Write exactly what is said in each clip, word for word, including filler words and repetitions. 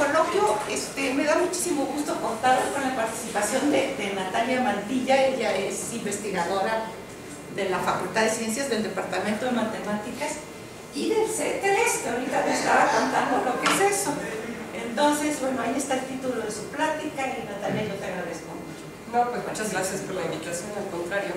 coloquio este, me da muchísimo gusto contar con la participación de, de Natalia Mantilla. Ella es investigadora de la Facultad de Ciencias del Departamento de Matemáticas y del C tres, que ahorita me estaba contando lo que es eso. Entonces, bueno, ahí está el título de su plática y Natalia, yo te agradezco mucho. No, pues muchas gracias por la invitación, al contrario.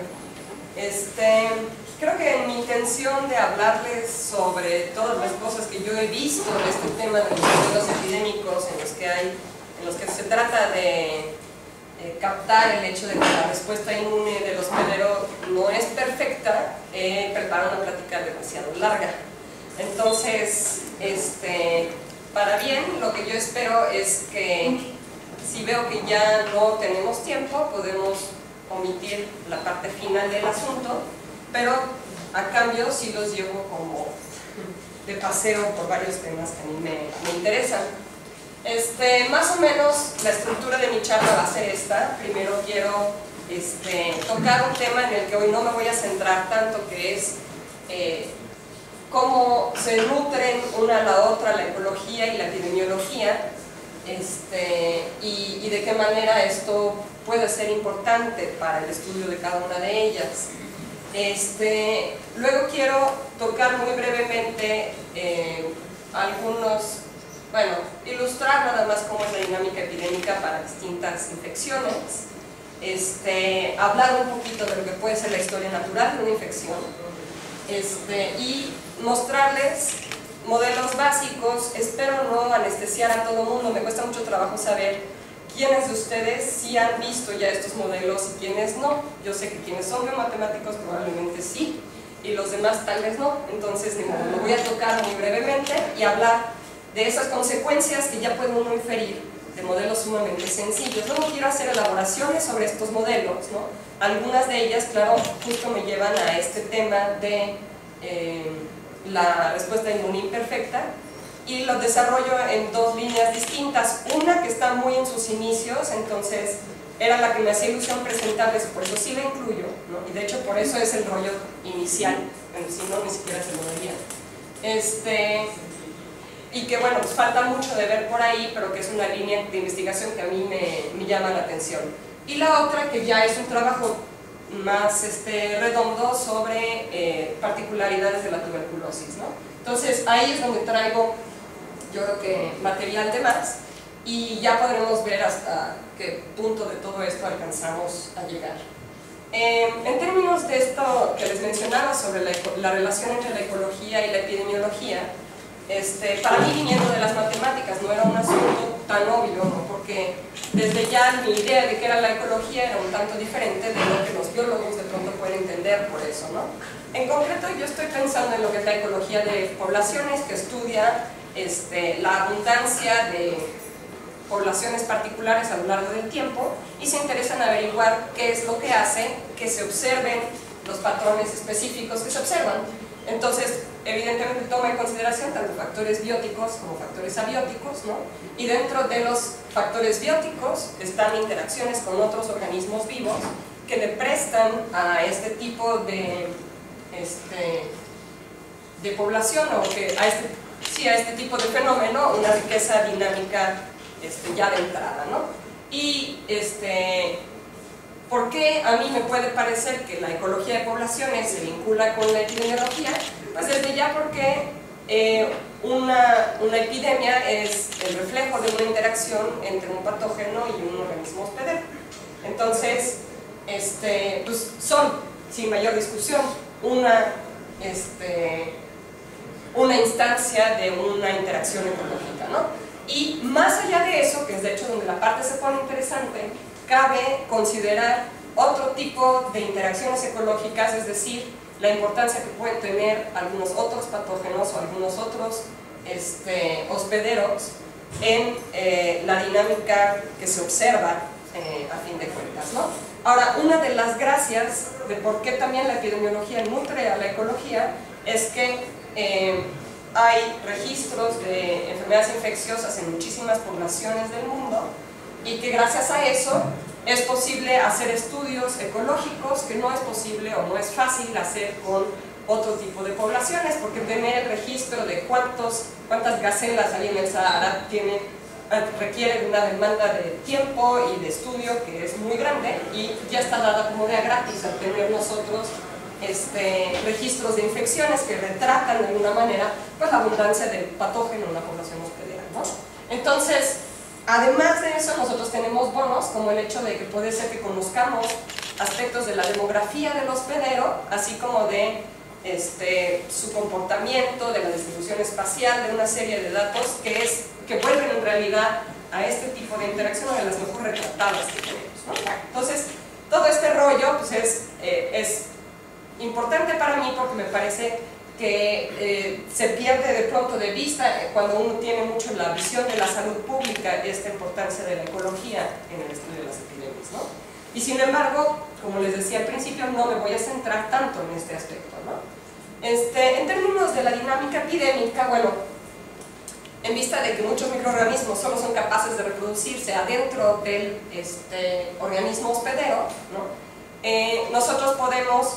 Este, creo que mi intención de hablarles sobre todas las cosas que yo he visto de este tema de los modelos epidémicos en los que hay, en los que se trata de eh, captar el hecho de que la respuesta inmune del hospedero no es perfecta, he preparado una plática demasiado larga. Entonces, este, para bien, lo que yo espero es que si veo que ya no tenemos tiempo, podemos omitir la parte final del asunto, pero a cambio sí los llevo como de paseo por varios temas que a mí me, me interesan. Este, más o menos la estructura de mi charla va a ser esta. Primero quiero este, tocar un tema en el que hoy no me voy a centrar tanto, que es eh, cómo se nutren una a la otra la ecología y la epidemiología, este, y, y de qué manera esto puede ser importante para el estudio de cada una de ellas. Este, luego quiero tocar muy brevemente eh, algunos, bueno, ilustrar nada más cómo es la dinámica epidémica para distintas infecciones, este, hablar un poquito de lo que puede ser la historia natural de una infección, este, y mostrarles modelos básicos. Espero no anestesiar a todo el mundo, me cuesta mucho trabajo saber quiénes de ustedes sí han visto ya estos modelos y quiénes no. Yo sé que quienes son biomatemáticos probablemente sí, y los demás tal vez no. Entonces lo voy a tocar muy brevemente y hablar de esas consecuencias que ya puede uno inferir de modelos sumamente sencillos. Luego quiero hacer elaboraciones sobre estos modelos, ¿no? Algunas de ellas, claro, justo me llevan a este tema de eh, la respuesta inmune imperfecta, y los desarrollo en dos líneas distintas. Una que está muy en sus inicios, entonces era la que me hacía ilusión presentarles, por eso sí la incluyo, ¿no? Y de hecho por eso es el rollo inicial, bueno, si no, ni siquiera se lo daría. Este, y que bueno, pues falta mucho de ver por ahí, pero que es una línea de investigación que a mí me, me llama la atención. Y la otra que ya es un trabajo más este, redondo sobre eh, particularidades de la tuberculosis, ¿no? Entonces ahí es donde traigo, yo creo que material de más, y ya podremos ver hasta qué punto de todo esto alcanzamos a llegar. Eh, en términos de esto que les mencionaba sobre la, la relación entre la ecología y la epidemiología, este, para mí, viniendo de las matemáticas, no era un asunto tan obvio, ¿no? Porque desde ya mi idea de qué era la ecología era un tanto diferente de lo que los biólogos de pronto pueden entender por eso, ¿no? En concreto, yo estoy pensando en lo que es la ecología de poblaciones, que estudia este, la abundancia de poblaciones particulares a lo largo del tiempo, y se interesa en averiguar qué es lo que hace que se observen los patrones específicos que se observan. Entonces, evidentemente toma en consideración tanto factores bióticos como factores abióticos, ¿no? Y dentro de los factores bióticos están interacciones con otros organismos vivos que le prestan a este tipo de, este, de población, o que a este, sí, a este tipo de fenómeno, una riqueza dinámica este, ya de entrada, ¿no? Y este, ¿por qué a mí me puede parecer que la ecología de poblaciones se vincula con la epidemiología? Pues desde ya porque eh, una, una epidemia es el reflejo de una interacción entre un patógeno y un organismo hospedero. Entonces, este, pues son, sin mayor discusión, una, este, una instancia de una interacción ecológica, ¿no? Y más allá de eso, que es de hecho donde la parte se pone interesante, cabe considerar otro tipo de interacciones ecológicas, es decir, la importancia que pueden tener algunos otros patógenos o algunos otros este, hospederos en eh, la dinámica que se observa eh, a fin de cuentas, ¿no? Ahora, una de las gracias de por qué también la epidemiología nutre a la ecología es que eh, hay registros de enfermedades infecciosas en muchísimas poblaciones del mundo, y que gracias a eso es posible hacer estudios ecológicos que no es posible o no es fácil hacer con otro tipo de poblaciones, porque tener el registro de cuántos, cuántas gacelas hay en el Sahara tiene requiere de una demanda de tiempo y de estudio que es muy grande y ya está dada como de gratis al tener nosotros este, registros de infecciones que retratan de alguna manera pues, la abundancia del patógeno en una población hospedera, ¿no? Entonces, además de eso, nosotros tenemos bonos como el hecho de que puede ser que conozcamos aspectos de la demografía del hospedero, así como de este, su comportamiento, de la distribución espacial, de una serie de datos que, es, que vuelven en realidad a este tipo de interacción de las mejor retratadas que tenemos, ¿no? Entonces, todo este rollo pues, es, eh, es importante para mí porque me parece que eh, se pierde de pronto de vista eh, cuando uno tiene mucho la visión de la salud pública esta importancia de la ecología en el estudio de las epidemias, ¿no? Y sin embargo, como les decía al principio, no me voy a centrar tanto en este aspecto, ¿no? Este, en términos de la dinámica epidémica, bueno, en vista de que muchos microorganismos solo son capaces de reproducirse adentro del este, organismo hospedero, ¿no? eh, nosotros podemos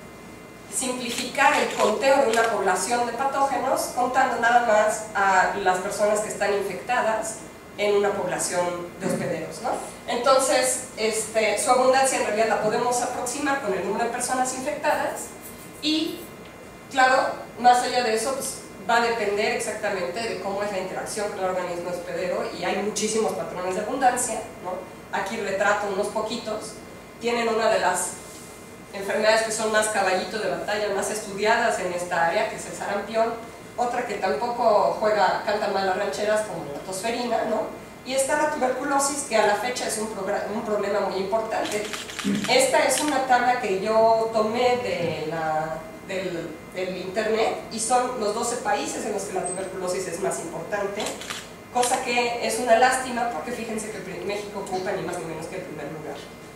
simplificar el conteo de una población de patógenos contando nada más a las personas que están infectadas en una población de hospederos, ¿no? Entonces, este, su abundancia en realidad la podemos aproximar con el número de personas infectadas y, claro, más allá de eso, pues, va a depender exactamente de cómo es la interacción con el organismo hospedero y hay muchísimos patrones de abundancia, ¿no? Aquí retrato unos poquitos. Tienen una de las enfermedades que son más caballito de batalla, más estudiadas en esta área, que es el sarampión, otra que tampoco juega, canta mal las rancheras, como la tosferina, ¿no? Y está la tuberculosis, que a la fecha es un, un problema muy importante. Esta es una tabla que yo tomé de la, del, del internet y son los doce países en los que la tuberculosis es más importante, cosa que es una lástima porque fíjense que México ocupa ni más ni menos que el primer lugar.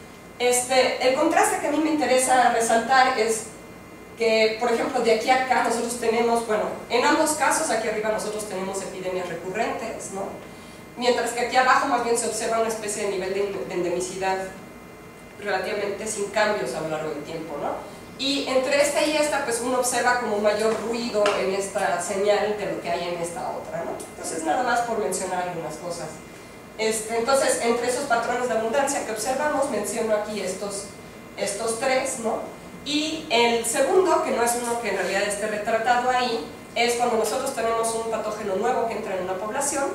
Este, el contraste que a mí me interesa resaltar es que, por ejemplo, de aquí a acá nosotros tenemos, bueno, en ambos casos, aquí arriba nosotros tenemos epidemias recurrentes, ¿no? Mientras que aquí abajo más bien se observa una especie de nivel de endemicidad relativamente sin cambios a lo largo del tiempo, ¿no? Y entre esta y esta, pues uno observa como mayor ruido en esta señal de lo que hay en esta otra, ¿no? Entonces, nada más por mencionar algunas cosas. Este, entonces, entre esos patrones de abundancia que observamos, menciono aquí estos, estos tres, ¿no? Y el segundo, que no es uno que en realidad esté retratado ahí, es cuando nosotros tenemos un patógeno nuevo que entra en una población,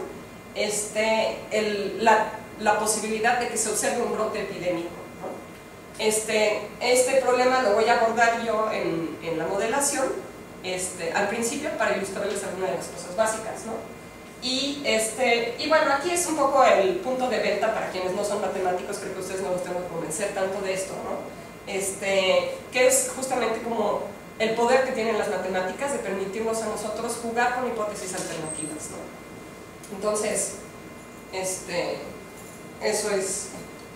este, el, la, la posibilidad de que se observe un brote epidémico, ¿no? Este, este problema lo voy a abordar yo en, en la modelación, este, al principio, para ilustrarles algunas de las cosas básicas, ¿no? Y, este, y bueno, aquí es un poco el punto de venta para quienes no son matemáticos, creo que ustedes no los tengo que convencer tanto de esto, ¿no? Este, que es justamente como el poder que tienen las matemáticas de permitirnos a nosotros jugar con hipótesis alternativas, ¿no? Entonces, este, eso es,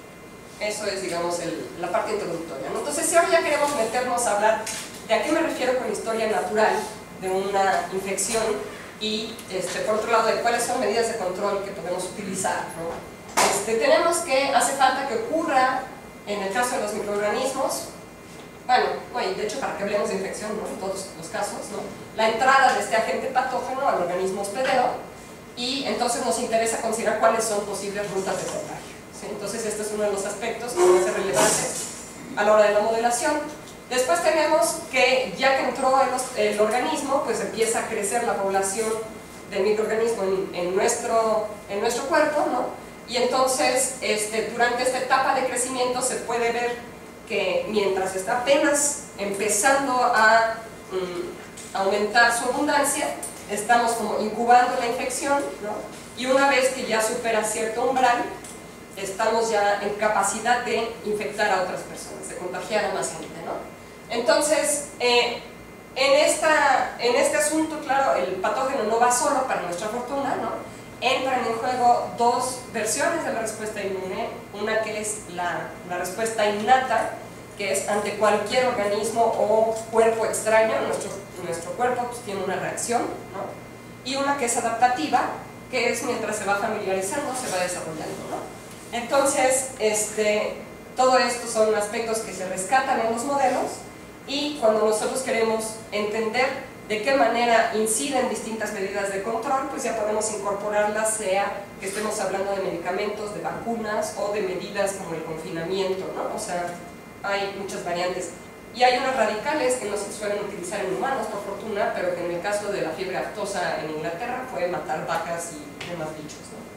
eso es digamos, el, la parte introductoria, ¿no? Entonces, si ahora ya queremos meternos a hablar de a qué me refiero con historia natural de una infección, y este, por otro lado, de cuáles son medidas de control que podemos utilizar, ¿no? Este, tenemos que, hace falta que ocurra, en el caso de los microorganismos, bueno, y de hecho para que hablemos de infección, ¿no? En todos los casos, ¿no? La entrada de este agente patógeno al organismo hospedero, y entonces nos interesa considerar cuáles son posibles rutas de contagio, ¿sí? Entonces este es uno de los aspectos que van a ser relevantes a la hora de la modelación. Después tenemos que ya que entró el, el organismo, pues empieza a crecer la población del microorganismo en, en, nuestro, en nuestro cuerpo, ¿no? Y entonces este, durante esta etapa de crecimiento se puede ver que mientras está apenas empezando a um, aumentar su abundancia, estamos como incubando la infección, ¿no? Y una vez que ya supera cierto umbral, estamos ya en capacidad de infectar a otras personas, de contagiar a más gente, ¿no? Entonces, eh, en, esta, en este asunto, claro, el patógeno no va solo para nuestra fortuna, ¿no? Entran en juego dos versiones de la respuesta inmune, una que es la, la respuesta innata, que es ante cualquier organismo o cuerpo extraño, nuestro, nuestro cuerpo pues, tiene una reacción, ¿no? Y una que es adaptativa, que es mientras se va familiarizando, se va desarrollando, ¿no? Entonces, este, todo esto son aspectos que se rescatan en los modelos. Y cuando nosotros queremos entender de qué manera inciden distintas medidas de control, pues ya podemos incorporarlas, sea que estemos hablando de medicamentos, de vacunas o de medidas como el confinamiento, ¿no? O sea, hay muchas variantes. Y hay unas radicales que no se suelen utilizar en humanos, por fortuna, pero que en el caso de la fiebre aftosa en Inglaterra fue matar vacas y demás bichos,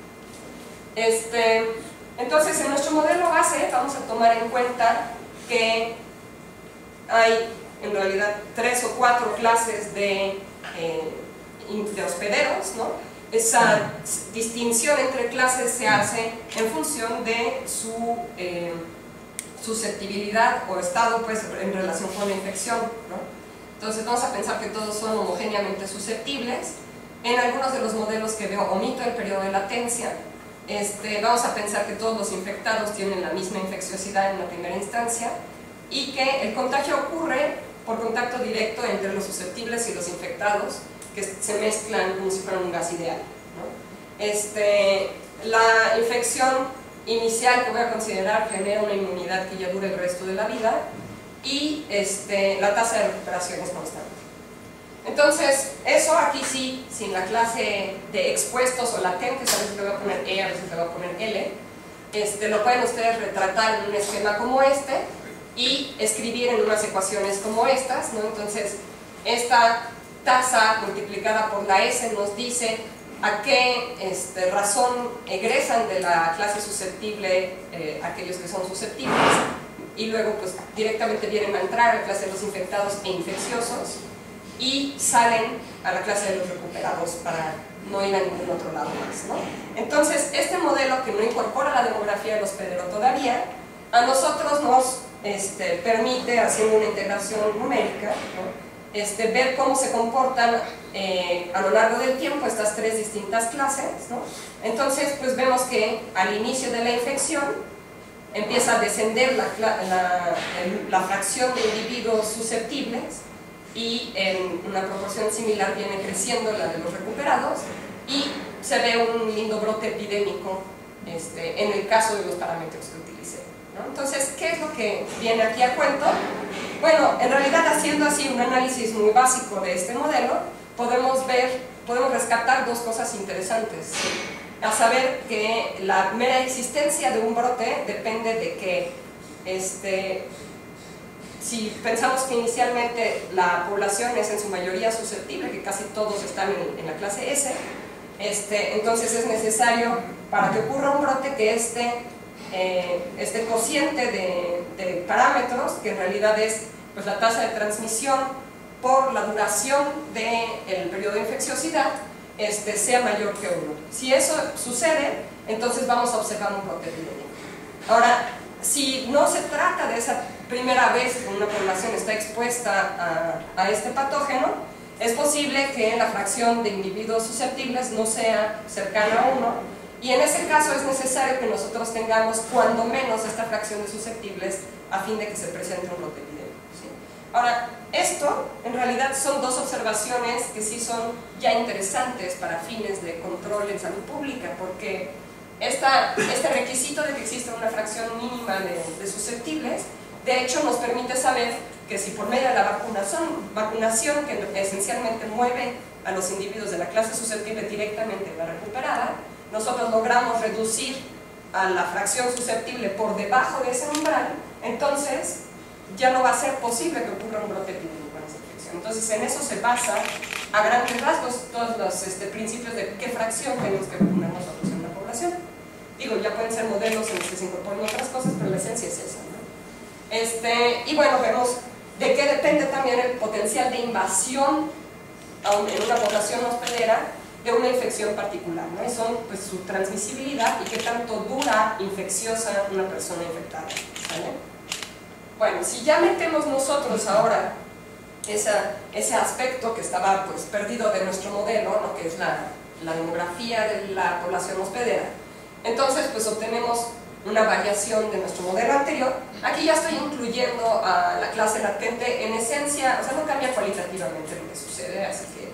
¿no? Este, entonces, en nuestro modelo base vamos a tomar en cuenta que hay en realidad tres o cuatro clases de, eh, de hospederos, ¿no? Esa distinción entre clases se hace en función de su eh, susceptibilidad o estado, pues, en relación con la infección, ¿no? Entonces vamos a pensar que todos son homogéneamente susceptibles. En algunos de los modelos que veo omito el periodo de latencia. Este, vamos a pensar que todos los infectados tienen la misma infecciosidad en la primera instancia y que el contagio ocurre por contacto directo entre los susceptibles y los infectados, que se mezclan como si fueran un gas ideal, ¿no? Este, la infección inicial que voy a considerar genera una inmunidad que ya dura el resto de la vida y este, la tasa de recuperación es constante. Entonces, eso aquí sí, sin la clase de expuestos o latentes, a veces le voy a poner E, a veces le voy a poner L, este, lo pueden ustedes retratar en un esquema como este y escribir en unas ecuaciones como estas, ¿no? Entonces, esta tasa multiplicada por la S nos dice a qué este, razón egresan de la clase susceptible eh, aquellos que son susceptibles y luego pues directamente vienen a entrar a la clase de los infectados e infecciosos y salen a la clase de los recuperados para no ir a ningún otro lado más, ¿no? Entonces, este modelo que no incorpora la demografía del hospedero todavía, a nosotros nos este, permite, haciendo una integración numérica, ¿no? Este, ver cómo se comportan eh, a lo largo del tiempo estas tres distintas clases, ¿no? Entonces, pues vemos que al inicio de la infección empieza a descender la, la, la fracción de individuos susceptibles y en una proporción similar viene creciendo la de los recuperados y se ve un lindo brote epidémico este, en el caso de los parámetros que utilicé, ¿no? Entonces, ¿qué es lo que viene aquí a cuento? Bueno, en realidad haciendo así un análisis muy básico de este modelo, podemos ver, podemos rescatar dos cosas interesantes, ¿sí? A saber que la mera existencia de un brote depende de que, este, si pensamos que inicialmente la población es en su mayoría susceptible, que casi todos están en, en la clase S, este, entonces es necesario para que ocurra un brote que este Eh, este cociente de, de parámetros, que en realidad es pues, la tasa de transmisión por la duración del periodo de infecciosidad, este, sea mayor que uno. Si eso sucede, entonces vamos a observar un brote epidémico. Ahora, si no se trata de esa primera vez que una población está expuesta a, a este patógeno, es posible que la fracción de individuos susceptibles no sea cercana a uno, y en ese caso es necesario que nosotros tengamos cuando menos esta fracción de susceptibles a fin de que se presente un brote epidémico, ¿sí? Ahora, esto en realidad son dos observaciones que sí son ya interesantes para fines de control en salud pública, porque esta, este requisito de que exista una fracción mínima de, de susceptibles, de hecho nos permite saber que si por medio de la vacunación, vacunación que esencialmente mueve a los individuos de la clase susceptible directamente a la recuperada, nosotros logramos reducir a la fracción susceptible por debajo de ese umbral, entonces ya no va a ser posible que ocurra un brote epidémico en esa infección. Entonces en eso se basa a grandes rasgos todos los este, principios de qué fracción tenemos que vacunar nosotros en la población. Digo, ya pueden ser modelos en los que se incorporen otras cosas, pero la esencia es esa, ¿no? Este, y bueno, vemos de qué depende también el potencial de invasión en una población hospedera de una infección particular, ¿no? Y son pues, su transmisibilidad y qué tanto dura infecciosa una persona infectada, ¿vale? Bueno, si ya metemos nosotros ahora esa, ese aspecto que estaba pues, perdido de nuestro modelo, ¿no? Que es la, la demografía de la población hospedera, entonces pues obtenemos una variación de nuestro modelo anterior. Aquí ya estoy incluyendo a la clase latente en esencia, o sea, no cambia cualitativamente lo que sucede, así que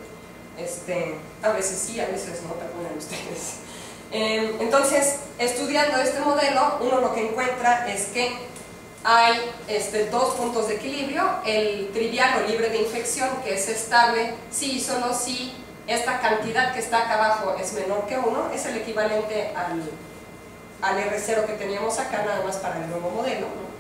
Este, a veces sí, a veces no, perdonen ustedes. Eh, entonces, estudiando este modelo, uno lo que encuentra es que hay este, dos puntos de equilibrio, el trivial o libre de infección, que es estable si y solo si esta cantidad que está acá abajo es menor que uno, es el equivalente al, al erre cero que teníamos acá, nada más para el nuevo modelo, ¿no?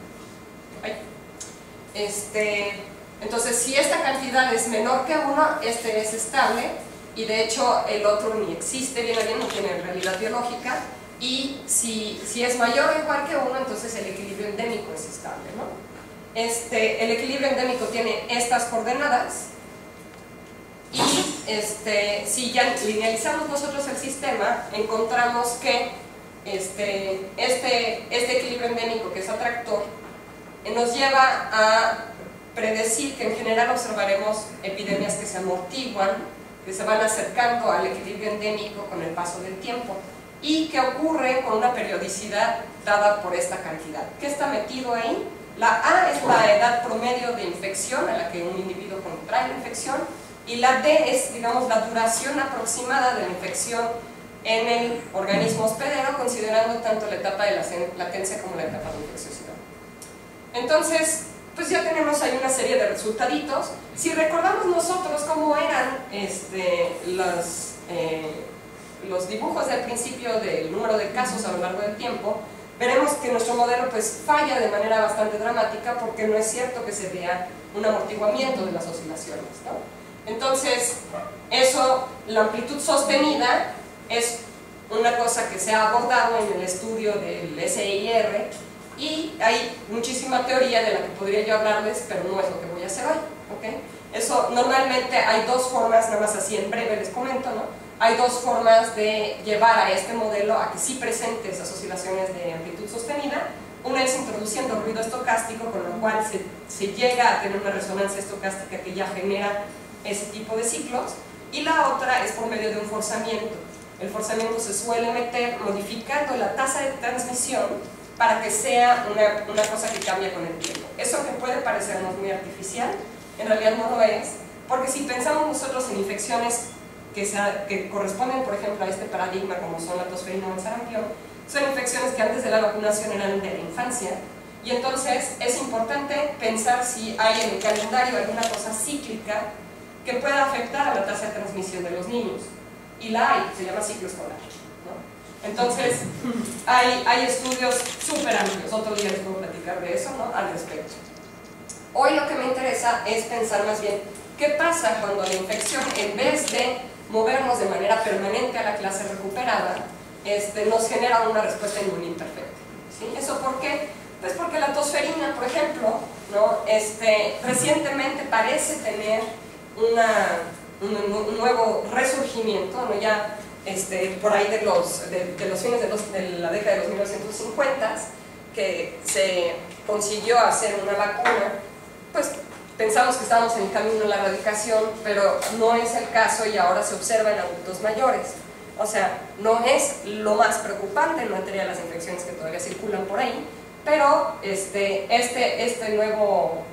Este, entonces, si esta cantidad es menor que uno, este es estable, y de hecho el otro ni existe, bien o bien, no tiene realidad biológica, y si, si es mayor o igual que uno, entonces el equilibrio endémico es estable, ¿no? Este, el equilibrio endémico tiene estas coordenadas, y este, si ya linealizamos nosotros el sistema, encontramos que este, este, este equilibrio endémico, que es atractor, nos lleva a predecir que en general observaremos epidemias que se amortiguan, que se van acercando al equilibrio endémico con el paso del tiempo y que ocurren con una periodicidad dada por esta cantidad. ¿Qué está metido ahí? La A es la edad promedio de infección a la que un individuo contrae la infección, y la D es, digamos, la duración aproximada de la infección en el organismo hospedero, considerando tanto la etapa de latencia como la etapa de infecciosidad. Entonces, pues ya tenemos ahí una serie de resultaditos. Si recordamos nosotros cómo eran este, los, eh, los dibujos del principio del número de casos a lo largo del tiempo, veremos que nuestro modelo pues falla de manera bastante dramática, porque no es cierto que se vea un amortiguamiento de las oscilaciones, ¿no? Entonces, eso, la amplitud sostenida es una cosa que se ha abordado en el estudio del ese i erre, y hay muchísima teoría de la que podría yo hablarles, pero no es lo que voy a hacer hoy, ¿okay? Eso, normalmente hay dos formas, nada más así en breve les comento, ¿no? Hay dos formas de llevar a este modelo a que sí presente esas oscilaciones de amplitud sostenida. Una es introduciendo ruido estocástico, con lo cual se, se llega a tener una resonancia estocástica que ya genera ese tipo de ciclos, y la otra es por medio de un forzamiento. El forzamiento se suele meter modificando la tasa de transmisión para que sea una, una cosa que cambia con el tiempo. Eso que puede parecernos muy artificial, en realidad no lo es, porque si pensamos nosotros en infecciones que, sea, que corresponden, por ejemplo, a este paradigma, como son la tosferina o el sarampión, son infecciones que antes de la vacunación eran de la infancia, y entonces es importante pensar si hay en el calendario alguna cosa cíclica que pueda afectar a la tasa de transmisión de los niños, y la hay, se llama ciclo escolar, ¿no? Entonces hay, hay estudios súper amplios, otro día les puedo platicar de eso, ¿no?, al respecto. Hoy lo que me interesa es pensar más bien qué pasa cuando la infección, en vez de movernos de manera permanente a la clase recuperada, este, nos genera una respuesta inmune imperfecta, ¿sí? ¿Eso por qué? Pues porque la tosferina, por ejemplo, ¿no?, este, recientemente parece tener Una, un, un nuevo resurgimiento, ¿no? Ya este, por ahí de los, de, de los fines de, los, de la década de los mil novecientos cincuenta, que se consiguió hacer una vacuna. Pues pensamos que estábamos en el camino a la erradicación, pero no es el caso, y ahora se observa en adultos mayores. O sea, no es lo más preocupante en materia de las infecciones que todavía circulan por ahí, pero este, este, este nuevo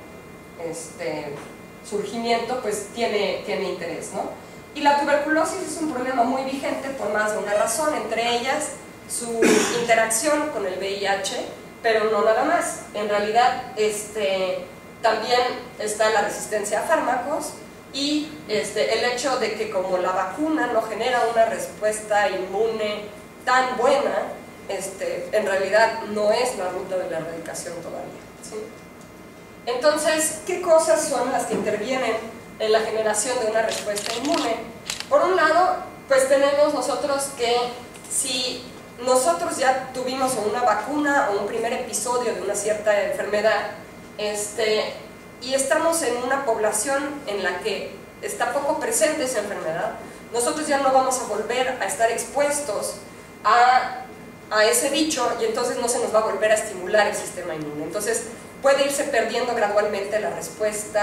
este, surgimiento pues tiene, tiene interés, ¿no? Y la tuberculosis es un problema muy vigente por más de una razón, entre ellas su interacción con el ve i hache, pero no nada más. En realidad este, también está la resistencia a fármacos, y este, el hecho de que como la vacuna no genera una respuesta inmune tan buena, este, en realidad no es la ruta de la erradicación todavía, ¿sí? Entonces, ¿qué cosas son las que intervienen en la generación de una respuesta inmune? Por un lado, pues tenemos nosotros que si nosotros ya tuvimos una vacuna o un primer episodio de una cierta enfermedad, este, y estamos en una población en la que está poco presente esa enfermedad, nosotros ya no vamos a volver a estar expuestos a, a ese bicho, y entonces no se nos va a volver a estimular el sistema inmune. Entonces puede irse perdiendo gradualmente la respuesta,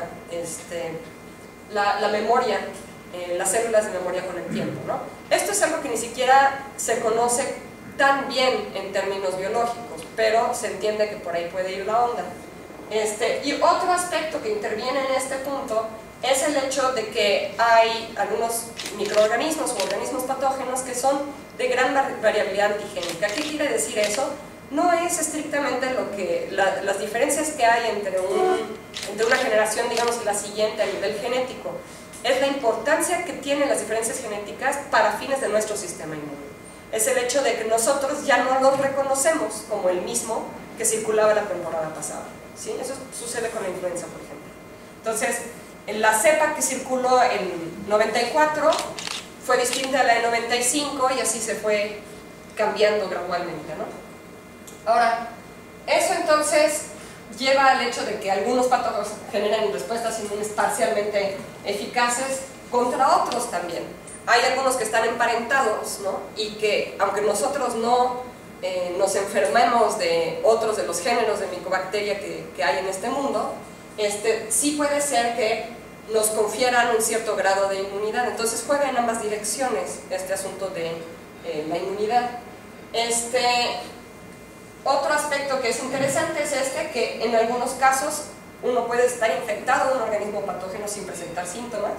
este, la, la memoria, eh, las células de memoria con el tiempo, ¿no? Esto es algo que ni siquiera se conoce tan bien en términos biológicos, pero se entiende que por ahí puede ir la onda. Este, y otro aspecto que interviene en este punto es el hecho de que hay algunos microorganismos o organismos patógenos que son de gran variabilidad antigénica. ¿Qué quiere decir eso? no es estrictamente lo que, la, las diferencias que hay entre, un, entre una generación, digamos, y la siguiente a nivel genético, es la importancia que tienen las diferencias genéticas para fines de nuestro sistema inmune. Es el hecho de que nosotros ya no los reconocemos como el mismo que circulaba la temporada pasada, ¿sí? Eso sucede con la influenza, por ejemplo. Entonces, en la cepa que circuló en noventa y cuatro fue distinta a la de noventa y cinco y así se fue cambiando gradualmente, ¿no? Ahora, eso entonces lleva al hecho de que algunos patógenos generan respuestas inmunes parcialmente eficaces contra otros también. Hay algunos que están emparentados, ¿no? Y que, aunque nosotros no eh, nos enfermemos de otros de los géneros de micobacteria que, que hay en este mundo, este, sí puede ser que nos confieran un cierto grado de inmunidad. Entonces juega en ambas direcciones este asunto de eh, la inmunidad. Este, otro aspecto que es interesante es este, que en algunos casos uno puede estar infectado de un organismo patógeno sin presentar síntomas.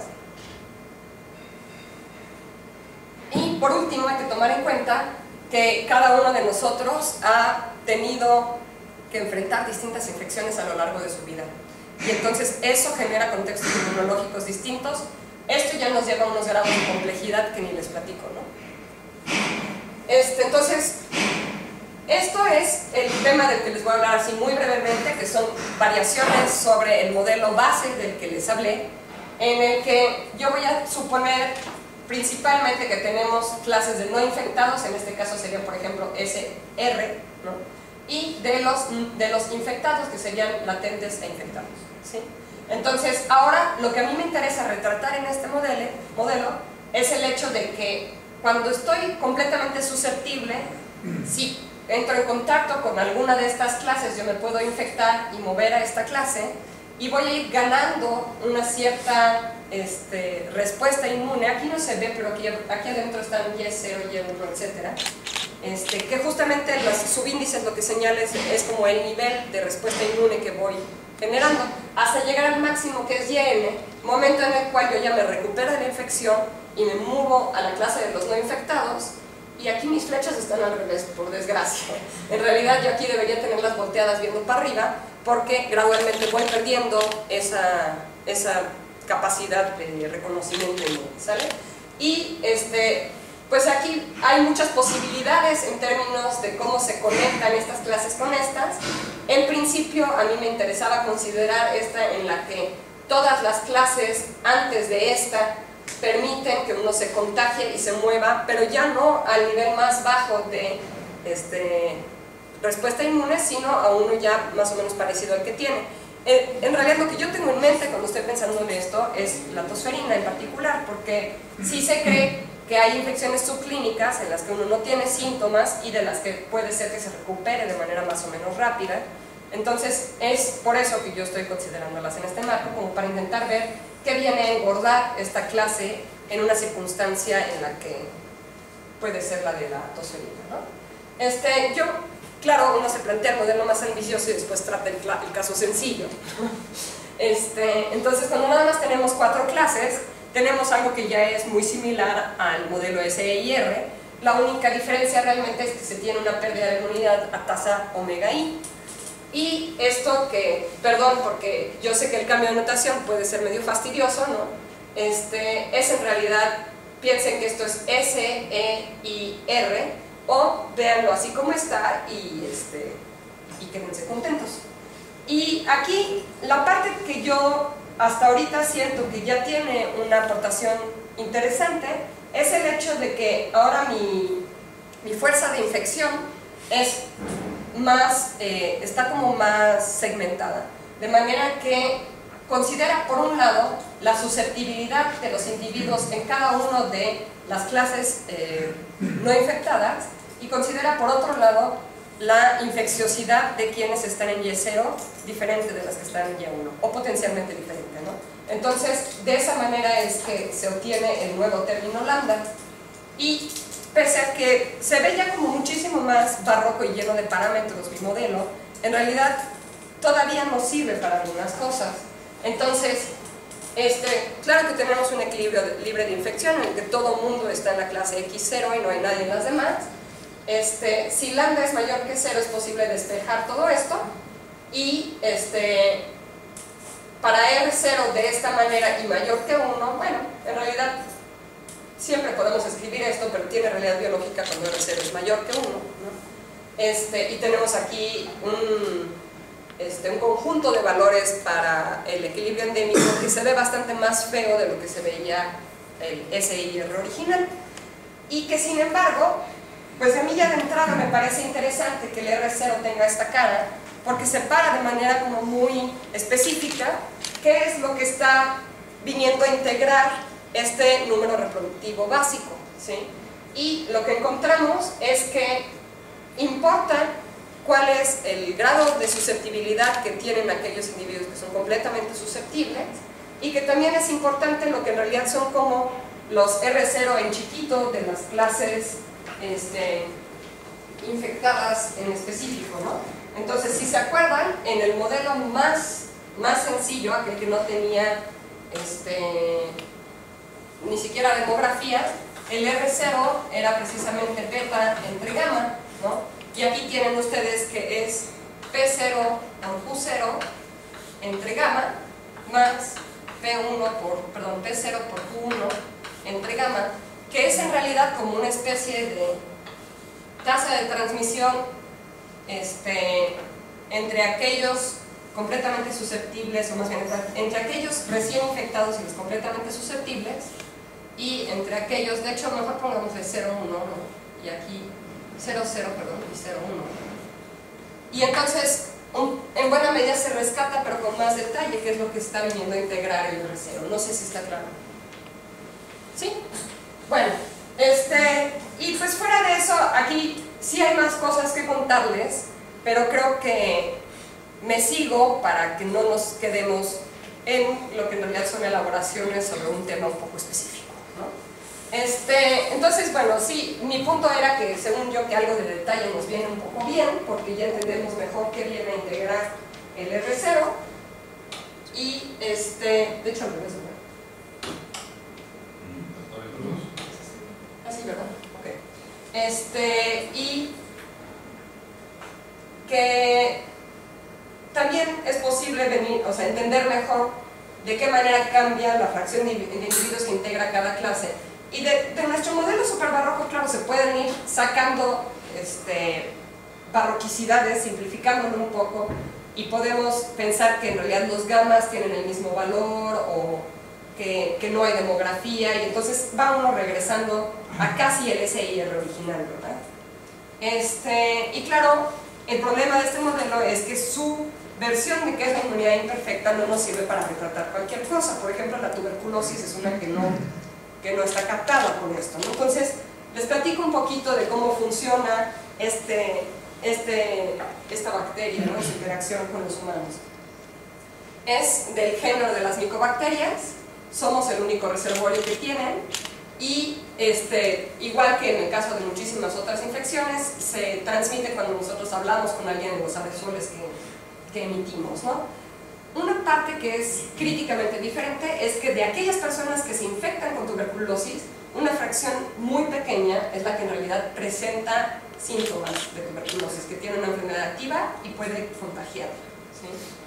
Y por último hay que tomar en cuenta que cada uno de nosotros ha tenido que enfrentar distintas infecciones a lo largo de su vida. Y entonces eso genera contextos inmunológicos distintos. Esto ya nos lleva a unos grados de complejidad que ni les platico, ¿no? Este, entonces, esto es el tema del que les voy a hablar así muy brevemente, que son variaciones sobre el modelo base del que les hablé, en el que yo voy a suponer principalmente que tenemos clases de no infectados, en este caso sería por ejemplo S R, ¿no? Y de los, de los infectados, que serían latentes e infectados, ¿sí? Entonces, ahora lo que a mí me interesa retratar en este modelo, modelo es el hecho de que cuando estoy completamente susceptible, si entro en contacto con alguna de estas clases, yo me puedo infectar y mover a esta clase y voy a ir ganando una cierta este, respuesta inmune. Aquí no se ve, pero aquí, aquí adentro están Y cero, Y uno, etcétera. Este, que justamente los subíndices lo que señala es, es como el nivel de respuesta inmune que voy generando, hasta llegar al máximo, que es Y N, momento en el cual yo ya me recupero de la infección y me muevo a la clase de los no infectados. Y aquí mis flechas están al revés, por desgracia. En realidad yo aquí debería tenerlas volteadas viendo para arriba, porque gradualmente voy perdiendo esa, esa capacidad de reconocimiento inmune, ¿sale? Y este, pues aquí hay muchas posibilidades en términos de cómo se conectan estas clases con estas. En principio a mí me interesaba considerar esta en la que todas las clases antes de esta permiten que uno se contagie y se mueva, pero ya no al nivel más bajo de este, respuesta inmune, sino a uno ya más o menos parecido al que tiene. Eh, en realidad lo que yo tengo en mente cuando estoy pensando en esto es la tosferina en particular, porque sí se cree que hay infecciones subclínicas en las que uno no tiene síntomas y de las que puede ser que se recupere de manera más o menos rápida. Entonces es por eso que yo estoy considerándolas en este marco, como para intentar ver qué viene a engordar esta clase en una circunstancia en la que puede ser la de la tosferina, ¿no? Este, yo, claro, uno se plantea el modelo más ambicioso y después trata el, el caso sencillo. Este, entonces, cuando nada más tenemos cuatro clases, tenemos algo que ya es muy similar al modelo S E I R. La única diferencia realmente es que se tiene una pérdida de inmunidad a tasa omega I. Y esto que, perdón, porque yo sé que el cambio de notación puede ser medio fastidioso, ¿no? Este, es en realidad, piensen que esto es S E I R, o véanlo así como está y, este, y quédense contentos. Y aquí, la parte que yo hasta ahorita siento que ya tiene una aportación interesante, es el hecho de que ahora mi, mi fuerza de infección es más, eh, está como más segmentada, de manera que considera por un lado la susceptibilidad de los individuos en cada una de las clases eh, no infectadas, y considera por otro lado la infecciosidad de quienes están en Y cero diferente de las que están en Y uno, o potencialmente diferente, ¿no? Entonces, de esa manera es que se obtiene el nuevo término lambda, y pese a que se ve ya como muchísimo más barroco y lleno de parámetros mi modelo, en realidad todavía no sirve para algunas cosas. Entonces, este, claro que tenemos un equilibrio libre de infección en el que todo mundo está en la clase X cero y no hay nadie en las demás. este, si lambda es mayor que cero es posible despejar todo esto, y este, para R cero de esta manera y mayor que uno, bueno, en realidad siempre podemos escribir esto, pero tiene realidad biológica cuando R cero es mayor que uno, ¿no? Este, y tenemos aquí un, este, un conjunto de valores para el equilibrio endémico que se ve bastante más feo de lo que se veía el S I R original, y que sin embargo, pues a mí ya de entrada me parece interesante que el R cero tenga esta cara, porque separa de manera como muy específica qué es lo que está viniendo a integrar este número reproductivo básico, ¿sí? Y lo que encontramos es que importa cuál es el grado de susceptibilidad que tienen aquellos individuos que son completamente susceptibles, y que también es importante lo que en realidad son como los R cero en chiquito de las clases este, infectadas en específico, ¿no? Entonces, si se acuerdan, en el modelo más, más sencillo, aquel que no tenía este, ni siquiera demografía, el R cero era precisamente beta entre gamma, ¿no? Y aquí tienen ustedes que es P cero por Q cero entre gamma más P uno por, perdón, P cero por Q uno entre gamma, que es en realidad como una especie de tasa de transmisión este, entre aquellos completamente susceptibles, o más bien entre aquellos recién infectados y los completamente susceptibles, y entre aquellos, de hecho mejor pongamos de cero uno, ¿no? Y aquí cero cero, perdón, y cero uno. Y entonces, un, en buena medida se rescata, pero con más detalle, que es lo que está viniendo a integrar el R cero. No sé si está claro. ¿Sí? Bueno, este, y pues fuera de eso, aquí sí hay más cosas que contarles, pero creo que me sigo para que no nos quedemos en lo que en realidad son elaboraciones sobre un tema un poco específico, ¿no? Este, entonces, bueno, sí, mi punto era que según yo que algo de detalle nos viene un poco bien, porque ya entendemos mejor qué viene a integrar el R cero, y este, de hecho al revés, ¿verdad? Así, ¿verdad? Ok. Este, y que también es posible venir, o sea, entender mejor de qué manera cambia la fracción de individuos que integra cada clase. Y de, de nuestro modelo super barroco, claro, se pueden ir sacando este, barroquicidades, simplificándolo un poco, y podemos pensar que en realidad los gamas tienen el mismo valor, o que, que no hay demografía, y entonces va uno regresando a casi el S I R original, ¿verdad? Este, y claro, el problema de este modelo es que su versión de que es la inmunidad imperfecta no nos sirve para retratar cualquier cosa. Por ejemplo, la tuberculosis es una que no, que no está captada con esto, ¿no? Entonces, les platico un poquito de cómo funciona este, este, esta bacteria, ¿no? Su interacción con los humanos. Es del género de las micobacterias, somos el único reservorio que tienen, y este, igual que en el caso de muchísimas otras infecciones, se transmite cuando nosotros hablamos con alguien en los aerosoles que, que emitimos, ¿no? Una parte que es críticamente diferente es que de aquellas personas que se infectan con tuberculosis, una fracción muy pequeña es la que en realidad presenta síntomas de tuberculosis, que tiene una enfermedad activa y puede contagiarla, ¿sí?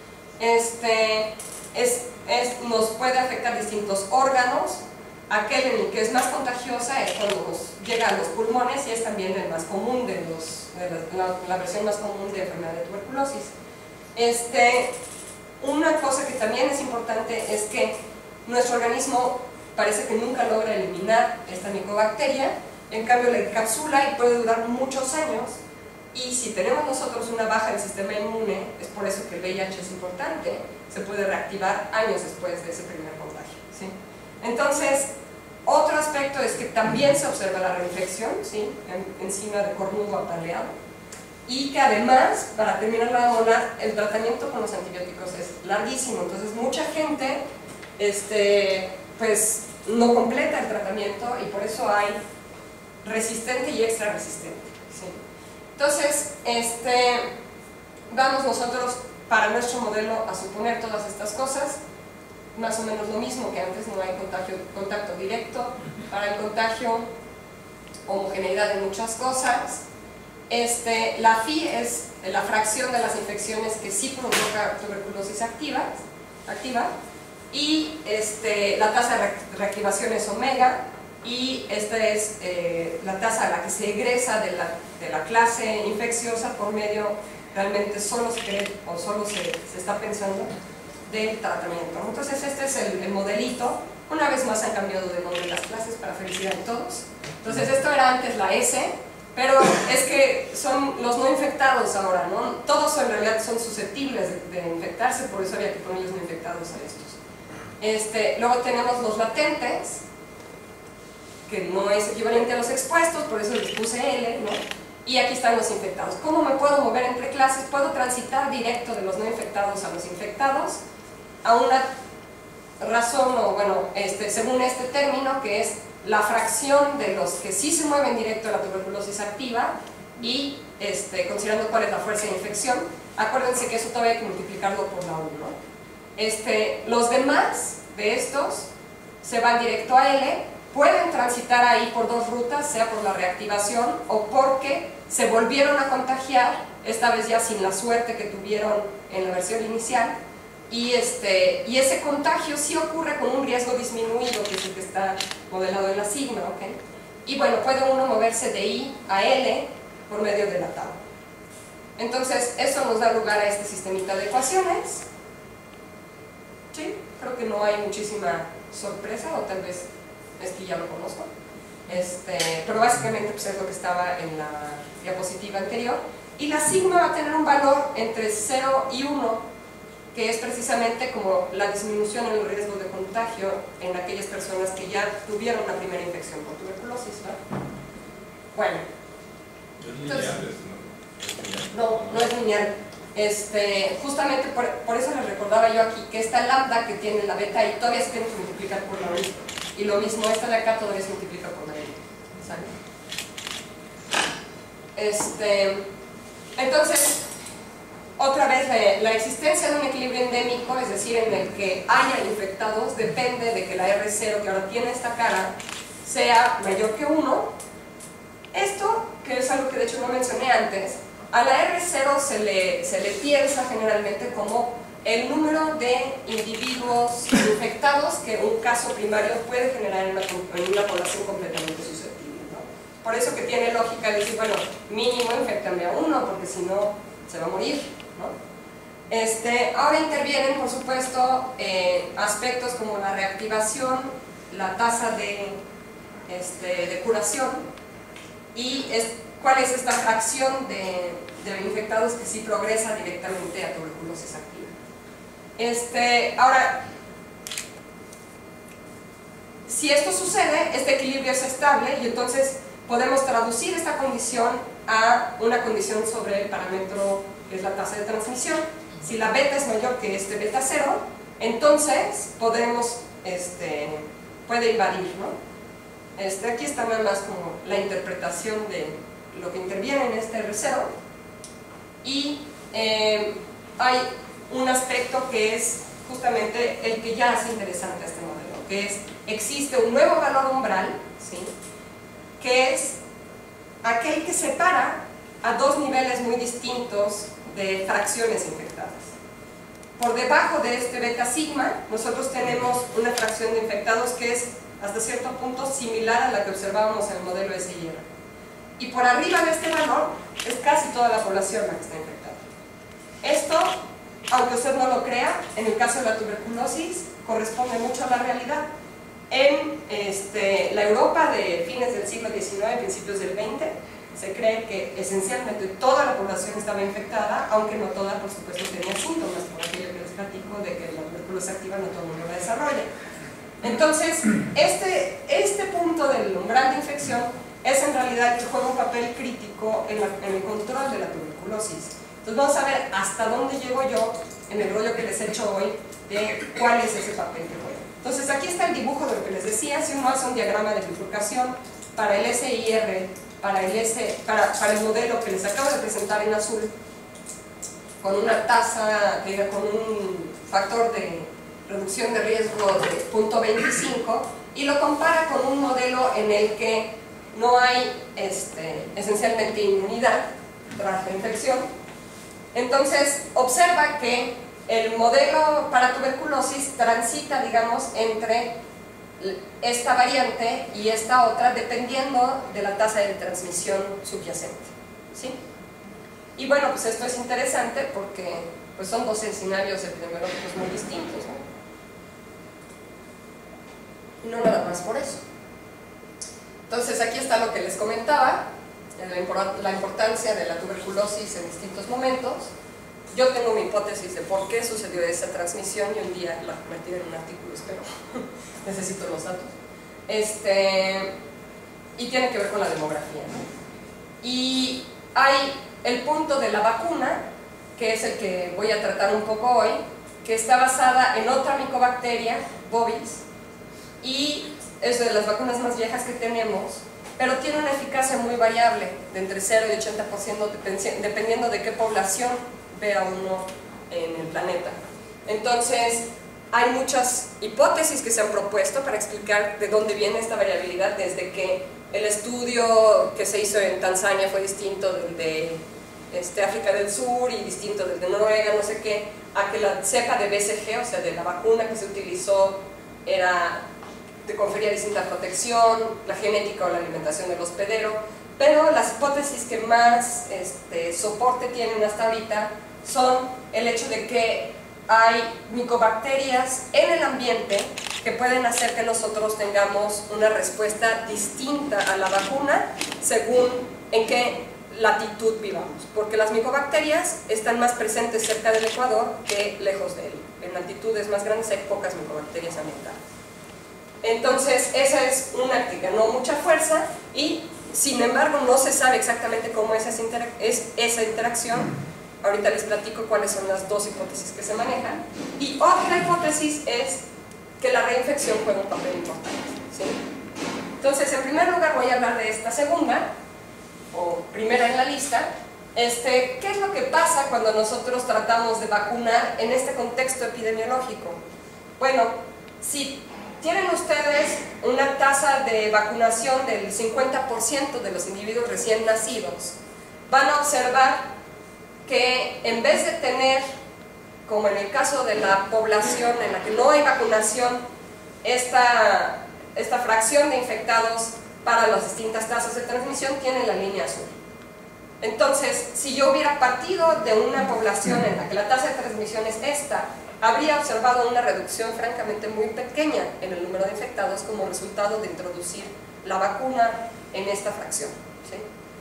Este, es, es, nos puede afectar distintos órganos. Aquel en el que es más contagiosa es cuando nos llega a los pulmones, y es también el más común de, los, de la, la, la versión más común de enfermedad de tuberculosis. Este, una cosa que también es importante es que nuestro organismo parece que nunca logra eliminar esta micobacteria, en cambio la encapsula y puede durar muchos años, y si tenemos nosotros una baja del sistema inmune, es por eso que el V I H es importante, se puede reactivar años después de ese primer contagio, ¿sí? Entonces, otro aspecto es que también se observa la reinfección, ¿sí? En, encima de cornudo apaleado, y que además, para terminar la molar, el tratamiento con los antibióticos es larguísimo. Entonces mucha gente este, pues, no completa el tratamiento, y por eso hay resistente y extra resistente, ¿sí? Entonces, este, vamos nosotros para nuestro modelo a suponer todas estas cosas, más o menos lo mismo que antes. No hay contagio, contacto directo. Para el contagio, homogeneidad en muchas cosas, Este, la phi es la fracción de las infecciones que sí provoca tuberculosis activa, activa y este, la tasa de reactivación es omega, y esta es eh, la tasa a la que se egresa de la, de la clase infecciosa por medio, realmente solo se cree o solo se, se está pensando del tratamiento. Entonces este es el, el modelito. Una vez más han cambiado de nombre las clases para felicidad de todos. Entonces esto era antes la S, pero es que son los no infectados ahora, ¿no? Todos en realidad son susceptibles de, de infectarse, por eso había que ponerles no infectados a estos. Este, luego tenemos los latentes, que no es equivalente a los expuestos, por eso les puse L, ¿no? Y aquí están los infectados. ¿Cómo me puedo mover entre clases? Puedo transitar directo de los no infectados a los infectados a una razón, o bueno, este, según este término, que es la fracción de los que sí se mueven directo a la tuberculosis activa y este, considerando cuál es la fuerza de infección. Acuérdense que eso todavía hay que multiplicarlo por la U, ¿no? Este, los demás de estos se van directo a L, pueden transitar ahí por dos rutas, sea por la reactivación o porque se volvieron a contagiar, esta vez ya sin la suerte que tuvieron en la versión inicial, y, este, y ese contagio sí ocurre con un riesgo disminuido, que es el que está modelado en la sigma, ¿ok? Y bueno, puede uno moverse de I a L por medio de la tabla. Entonces, eso nos da lugar a este sistemita de ecuaciones. Sí, creo que no hay muchísima sorpresa, o tal vez es que ya lo conozco, este, pero básicamente pues es lo que estaba en la diapositiva anterior. Y la sigma va a tener un valor entre cero y uno, que es precisamente como la disminución en el riesgo de contagio en aquellas personas que ya tuvieron la primera infección por tuberculosis, ¿no? Bueno, entonces, no, no es lineal. Este, justamente por, por eso les recordaba yo aquí que esta lambda que tiene la beta y todavía se tiene que multiplicar por la misma. Y lo mismo, esta de acá todavía se multiplica por la beta. ¿Sale? Este, entonces, otra vez, la, la existencia de un equilibrio endémico, es decir, en el que haya infectados, depende de que la R cero, que ahora tiene esta cara, sea mayor que uno. Esto, que es algo que de hecho no mencioné antes, a la R cero se le, se le piensa generalmente como el número de individuos infectados que un caso primario puede generar en una, en una población completamente susceptible, ¿no? Por eso que tiene lógica decir, bueno, mínimo infectame a uno, porque si no se va a morir, ¿no? Este, ahora intervienen, por supuesto, eh, aspectos como la reactivación, la tasa de, este, de curación y es, cuál es esta fracción de, de infectados que sí progresa directamente a tuberculosis activa. Este, ahora, si esto sucede, este equilibrio es estable y entonces podemos traducir esta condición a una condición sobre el parámetro que es la tasa de transmisión. Si la beta es mayor que este beta cero, entonces podemos, este, puede invadir, ¿no? Este, aquí está nada más como la interpretación de lo que interviene en este R cero y eh, hay un aspecto que es justamente el que ya hace interesante a este modelo, que es, existe un nuevo valor umbral, ¿sí?, que es aquel que separa a dos niveles muy distintos de fracciones infectadas. Por debajo de este beta sigma, nosotros tenemos una fracción de infectados que es hasta cierto punto similar a la que observábamos en el modelo S I R. Y por arriba de este valor es casi toda la población la que está infectada. Esto, aunque usted no lo crea, en el caso de la tuberculosis corresponde mucho a la realidad. En este, la Europa de fines del siglo diecinueve, principios del veinte, se cree que esencialmente toda la población estaba infectada, aunque no toda, por supuesto, tenía síntomas, por aquello que les platico de que la tuberculosis activa no todo el mundo la desarrolla. Entonces, este, este punto del umbral de infección es en realidad el que juega un papel crítico en, la, en el control de la tuberculosis. Entonces vamos a ver hasta dónde llego yo en el rollo que les he hecho hoy de cuál es ese papel que juega. Entonces aquí está el dibujo de lo que les decía. Si uno hace un diagrama de bifurcación para el S I R, para el, S, para, para el modelo que les acabo de presentar en azul, con una tasa, diga, con un factor de reducción de riesgo de punto veinticinco, y lo compara con un modelo en el que no hay este, esencialmente inmunidad tras la infección. Entonces observa que el modelo para tuberculosis transita, digamos, entre esta variante y esta otra, dependiendo de la tasa de transmisión subyacente, ¿sí? Y bueno, pues esto es interesante porque pues son dos escenarios epidemiológicos muy distintos, ¿no? Y no nada más por eso. Entonces aquí está lo que les comentaba, la importancia de la tuberculosis en distintos momentos. Yo tengo mi hipótesis de por qué sucedió esa transmisión y un día la convertiré en un artículo, espero. Necesito los datos. Este, y tiene que ver con la demografía, ¿no? Y hay el punto de la vacuna, que es el que voy a tratar un poco hoy, que está basada en otra micobacteria, bovis, y es de las vacunas más viejas que tenemos, pero tiene una eficacia muy variable, de entre cero y ochenta por ciento, dependiendo de qué población vea uno en el planeta. Entonces, hay muchas hipótesis que se han propuesto para explicar de dónde viene esta variabilidad, desde que el estudio que se hizo en Tanzania fue distinto del de este, África del Sur y distinto del de Noruega, no sé qué, a que la cepa de B C G, o sea, de la vacuna que se utilizó, era, te confería distinta protección, la genética o la alimentación del hospedero, pero las hipótesis que más este, soporte tienen hasta ahorita son el hecho de que hay micobacterias en el ambiente que pueden hacer que nosotros tengamos una respuesta distinta a la vacuna según en qué latitud vivamos, porque las micobacterias están más presentes cerca del ecuador que lejos de él. En altitudes más grandes hay pocas micobacterias ambientales. Entonces esa es una que ganó mucha fuerza y sin embargo no se sabe exactamente cómo es esa, interac es esa interacción. Ahorita les platico cuáles son las dos hipótesis que se manejan. Y otra hipótesis es que la reinfección juega un papel importante, ¿sí? Entonces, en primer lugar voy a hablar de esta segunda, o primera en la lista. Este, ¿qué es lo que pasa cuando nosotros tratamos de vacunar en este contexto epidemiológico? Bueno, si tienen ustedes una tasa de vacunación del cincuenta por ciento de los individuos recién nacidos, van a observar que en vez de tener, como en el caso de la población en la que no hay vacunación, esta, esta fracción de infectados para las distintas tasas de transmisión, tiene la línea azul. Entonces, si yo hubiera partido de una población en la que la tasa de transmisión es esta, habría observado una reducción francamente muy pequeña en el número de infectados como resultado de introducir la vacuna en esta fracción, ¿sí?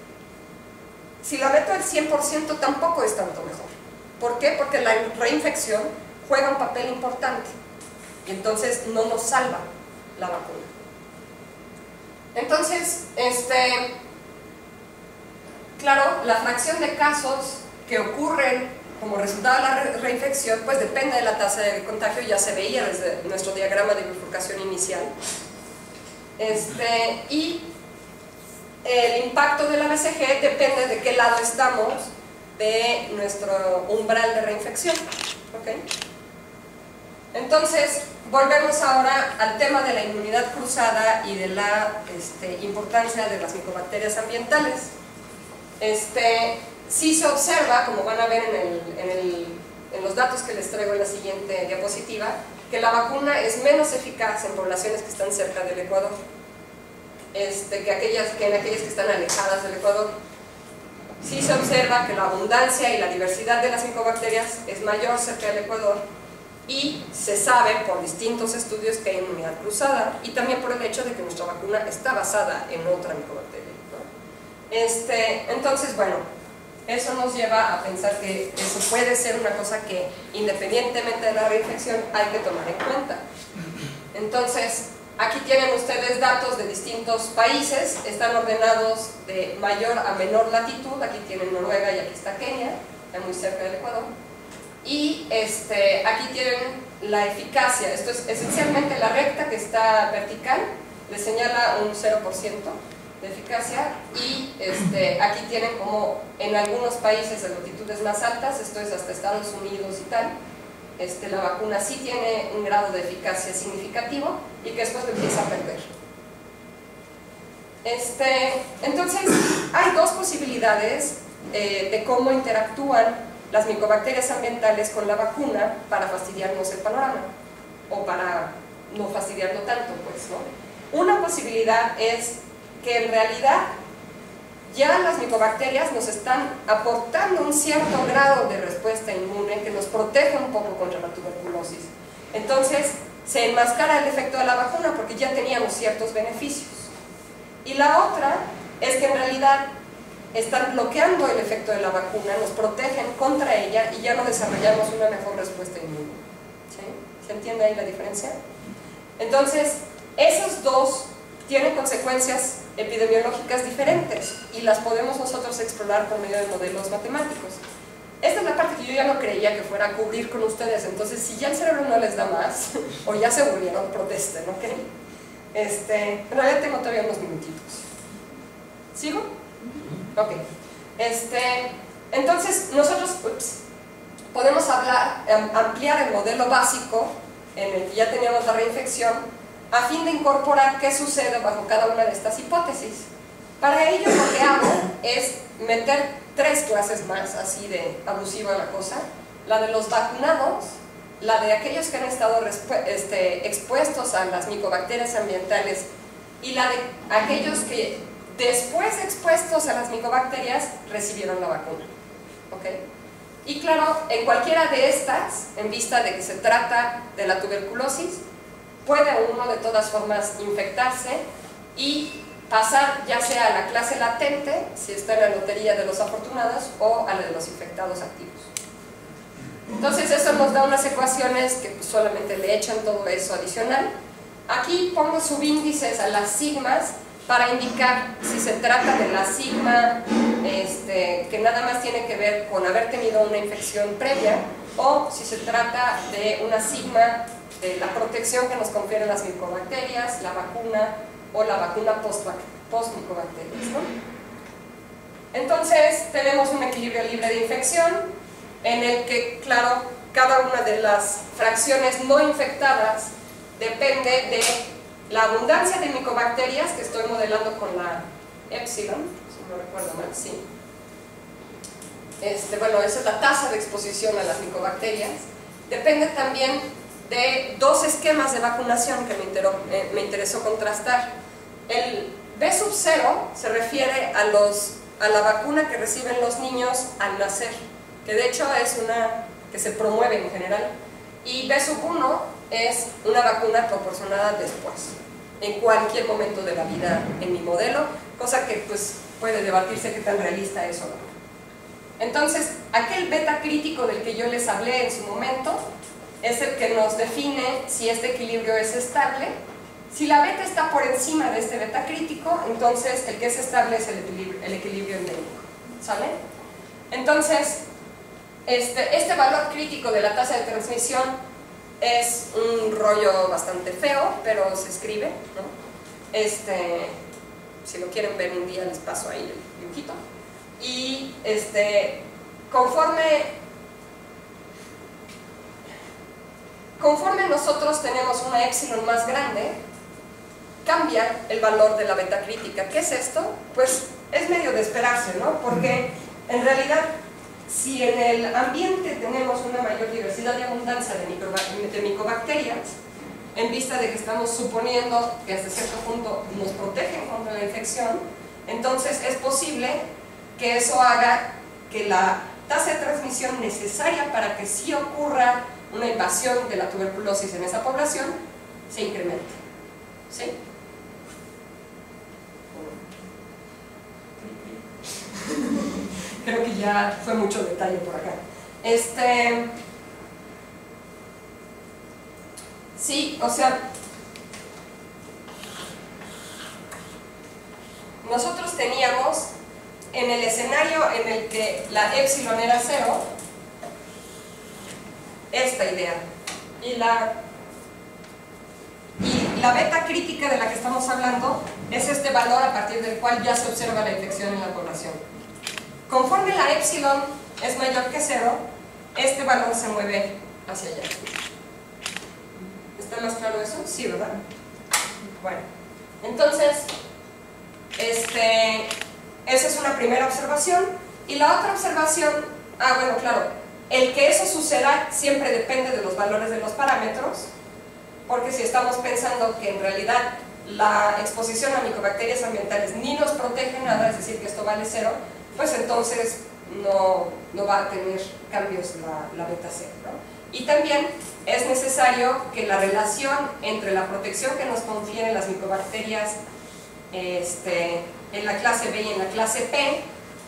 Si la meto al cien por ciento tampoco es tanto mejor. ¿Por qué? Porque la reinfección juega un papel importante y entonces no nos salva la vacuna. Entonces, este, claro, la fracción de casos que ocurren como resultado de la reinfección pues depende de la tasa de contagio, ya se veía desde nuestro diagrama de bifurcación inicial. Este, y el impacto de la B C G depende de qué lado estamos de nuestro umbral de reinfección, ¿okay? Entonces, volvemos ahora al tema de la inmunidad cruzada y de la este, importancia de las micobacterias ambientales. Este, sí se observa, como van a ver en, el, en, el, en los datos que les traigo en la siguiente diapositiva, que la vacuna es menos eficaz en poblaciones que están cerca del Ecuador. Este, que, aquellas, que en aquellas que están alejadas del Ecuador. Sí se observa que la abundancia y la diversidad de las micobacterias es mayor cerca del Ecuador y se sabe por distintos estudios que hay inmunidad cruzada y también por el hecho de que nuestra vacuna está basada en otra micobacteria, ¿no? Este, entonces, bueno, eso nos lleva a pensar que eso puede ser una cosa que independientemente de la reinfección hay que tomar en cuenta. Entonces, aquí tienen ustedes datos de distintos países, están ordenados de mayor a menor latitud, aquí tienen Noruega y aquí está Kenia, muy cerca del Ecuador, y este, aquí tienen la eficacia, esto es esencialmente la recta que está vertical, le señala un cero por ciento de eficacia, y este, aquí tienen como en algunos países de latitudes más altas, esto es hasta Estados Unidos y tal, Este, la vacuna sí tiene un grado de eficacia significativo y que después lo empieza a perder. Este, entonces, hay dos posibilidades eh, de cómo interactúan las micobacterias ambientales con la vacuna para fastidiarnos el panorama, o para no fastidiarlo tanto, pues, ¿no? Una posibilidad es que en realidad ya las micobacterias nos están aportando un cierto grado de respuesta inmune que nos protege un poco contra la tuberculosis. Entonces, se enmascara el efecto de la vacuna porque ya teníamos ciertos beneficios. Y la otra es que en realidad están bloqueando el efecto de la vacuna, nos protegen contra ella y ya no desarrollamos una mejor respuesta inmune. ¿Sí? ¿Se entiende ahí la diferencia? Entonces, esos dos tienen consecuencias epidemiológicas diferentes y las podemos nosotros explorar por medio de modelos matemáticos. Esta es la parte que yo ya no creía que fuera a cubrir con ustedes, entonces si ya el cerebro no les da más, o ya se volvieron, protesten, ¿ok? Este, en realidad tengo todavía unos minutitos. ¿Sigo? Ok. Este, entonces, nosotros ups, podemos hablar, ampliar el modelo básico en el que ya teníamos la reinfección a fin de incorporar qué sucede bajo cada una de estas hipótesis. Para ello lo que hago es meter tres clases más, así de abusiva la cosa: la de los vacunados, la de aquellos que han estado este, expuestos a las micobacterias ambientales y la de aquellos que después de expuestos a las micobacterias recibieron la vacuna. ¿Okay? Y claro, en cualquiera de estas, en vista de que se trata de la tuberculosis, puede uno de todas formas infectarse y pasar ya sea a la clase latente, si está en la lotería de los afortunados, o a la de los infectados activos. Entonces eso nos da unas ecuaciones que pues solamente le echan todo eso adicional. Aquí pongo subíndices a las sigmas para indicar si se trata de la sigma este, que nada más tiene que ver con haber tenido una infección previa, o si se trata de una sigma de la protección que nos confieren las micobacterias, la vacuna o la vacuna post-micobacterias, ¿no? Entonces tenemos un equilibrio libre de infección en el que, claro, cada una de las fracciones no infectadas depende de la abundancia de micobacterias, que estoy modelando con la epsilon, si no recuerdo mal, sí. Este, bueno, esa es la tasa de exposición a las micobacterias. Depende también de dos esquemas de vacunación que me, interó, eh, me interesó contrastar. El B sub cero se refiere a, los, a la vacuna que reciben los niños al nacer, que de hecho es una que se promueve en general, y B sub uno es una vacuna proporcionada después, en cualquier momento de la vida en mi modelo, cosa que pues puede debatirse qué tan realista es o no. Entonces, aquel beta crítico del que yo les hablé en su momento es el que nos define si este equilibrio es estable. Si la beta está por encima de este beta crítico, entonces el que es estable es el equilibrio, el equilibrio endémico, ¿sale? Entonces, este, este valor crítico de la tasa de transmisión es un rollo bastante feo, pero se escribe, ¿no? Este, si lo quieren ver un día les paso ahí el dibujito. Y este, conforme conforme nosotros tenemos una epsilon más grande, cambia el valor de la beta crítica. ¿Qué es esto? Pues es medio de esperarse, ¿no? Porque en realidad, si en el ambiente tenemos una mayor diversidad y abundancia de, micro, de micobacterias, en vista de que estamos suponiendo que hasta cierto punto nos protegen contra la infección, entonces es posible que eso haga que la tasa de transmisión necesaria para que sí ocurra una invasión de la tuberculosis en esa población se incremente. ¿Sí? Creo que ya fue mucho detalle por acá. Este, sí, o sea, nosotros teníamos en el escenario en el que la epsilon era cero, esta idea, y la, y la beta crítica de la que estamos hablando es este valor a partir del cual ya se observa la infección en la población. Conforme la epsilon es mayor que cero, este valor se mueve hacia allá. ¿Está más claro eso? Sí, ¿verdad? Bueno, entonces, este, esa es una primera observación. Y la otra observación, ah bueno, claro, el que eso suceda siempre depende de los valores de los parámetros, porque si estamos pensando que en realidad la exposición a micobacterias ambientales ni nos protege nada, es decir, que esto vale cero, pues entonces no, no va a tener cambios la, la beta C, ¿no? Y también es necesario que la relación entre la protección que nos confieren las micobacterias este, en la clase B y en la clase P,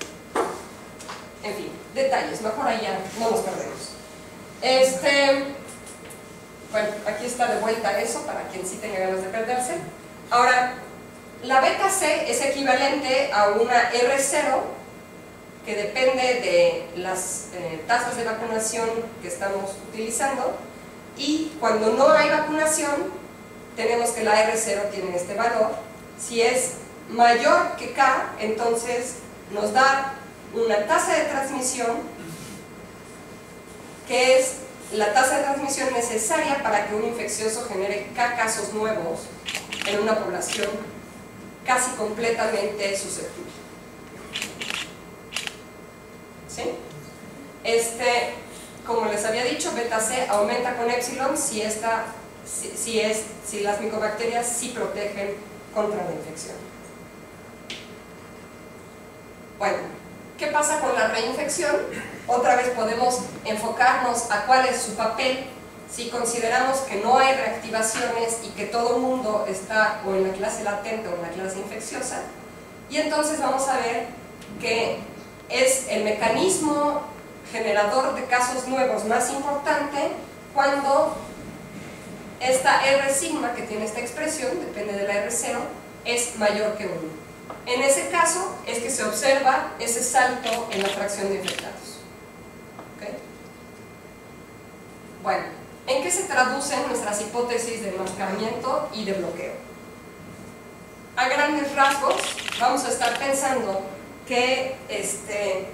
en fin, detalles, mejor ahí ya no nos perdemos. Este, bueno, aquí está de vuelta eso para quien sí tenga ganas de perderse. Ahora, la beta C es equivalente a una R cero que depende de las eh, tasas de vacunación que estamos utilizando, y cuando no hay vacunación tenemos que la R cero tiene este valor. Si es mayor que K, entonces nos da una tasa de transmisión que es la tasa de transmisión necesaria para que un infeccioso genere K casos nuevos en una población casi completamente susceptible. ¿Sí? Este, como les había dicho, beta C aumenta con epsilon si, esta, si, si, es, si las micobacterias sí protegen contra la infección. Bueno, ¿qué pasa con la reinfección? Otra vez podemos enfocarnos a cuál es su papel si consideramos que no hay reactivaciones y que todo el mundo está o en la clase latente o en la clase infecciosa, y entonces vamos a ver que es el mecanismo generador de casos nuevos más importante cuando esta R sigma que tiene esta expresión, depende de la R cero, es mayor que uno. En ese caso es que se observa ese salto en la fracción de infectados. ¿Okay? Bueno, ¿en qué se traducen nuestras hipótesis de enmascaramiento y de bloqueo? A grandes rasgos vamos a estar pensando que, este,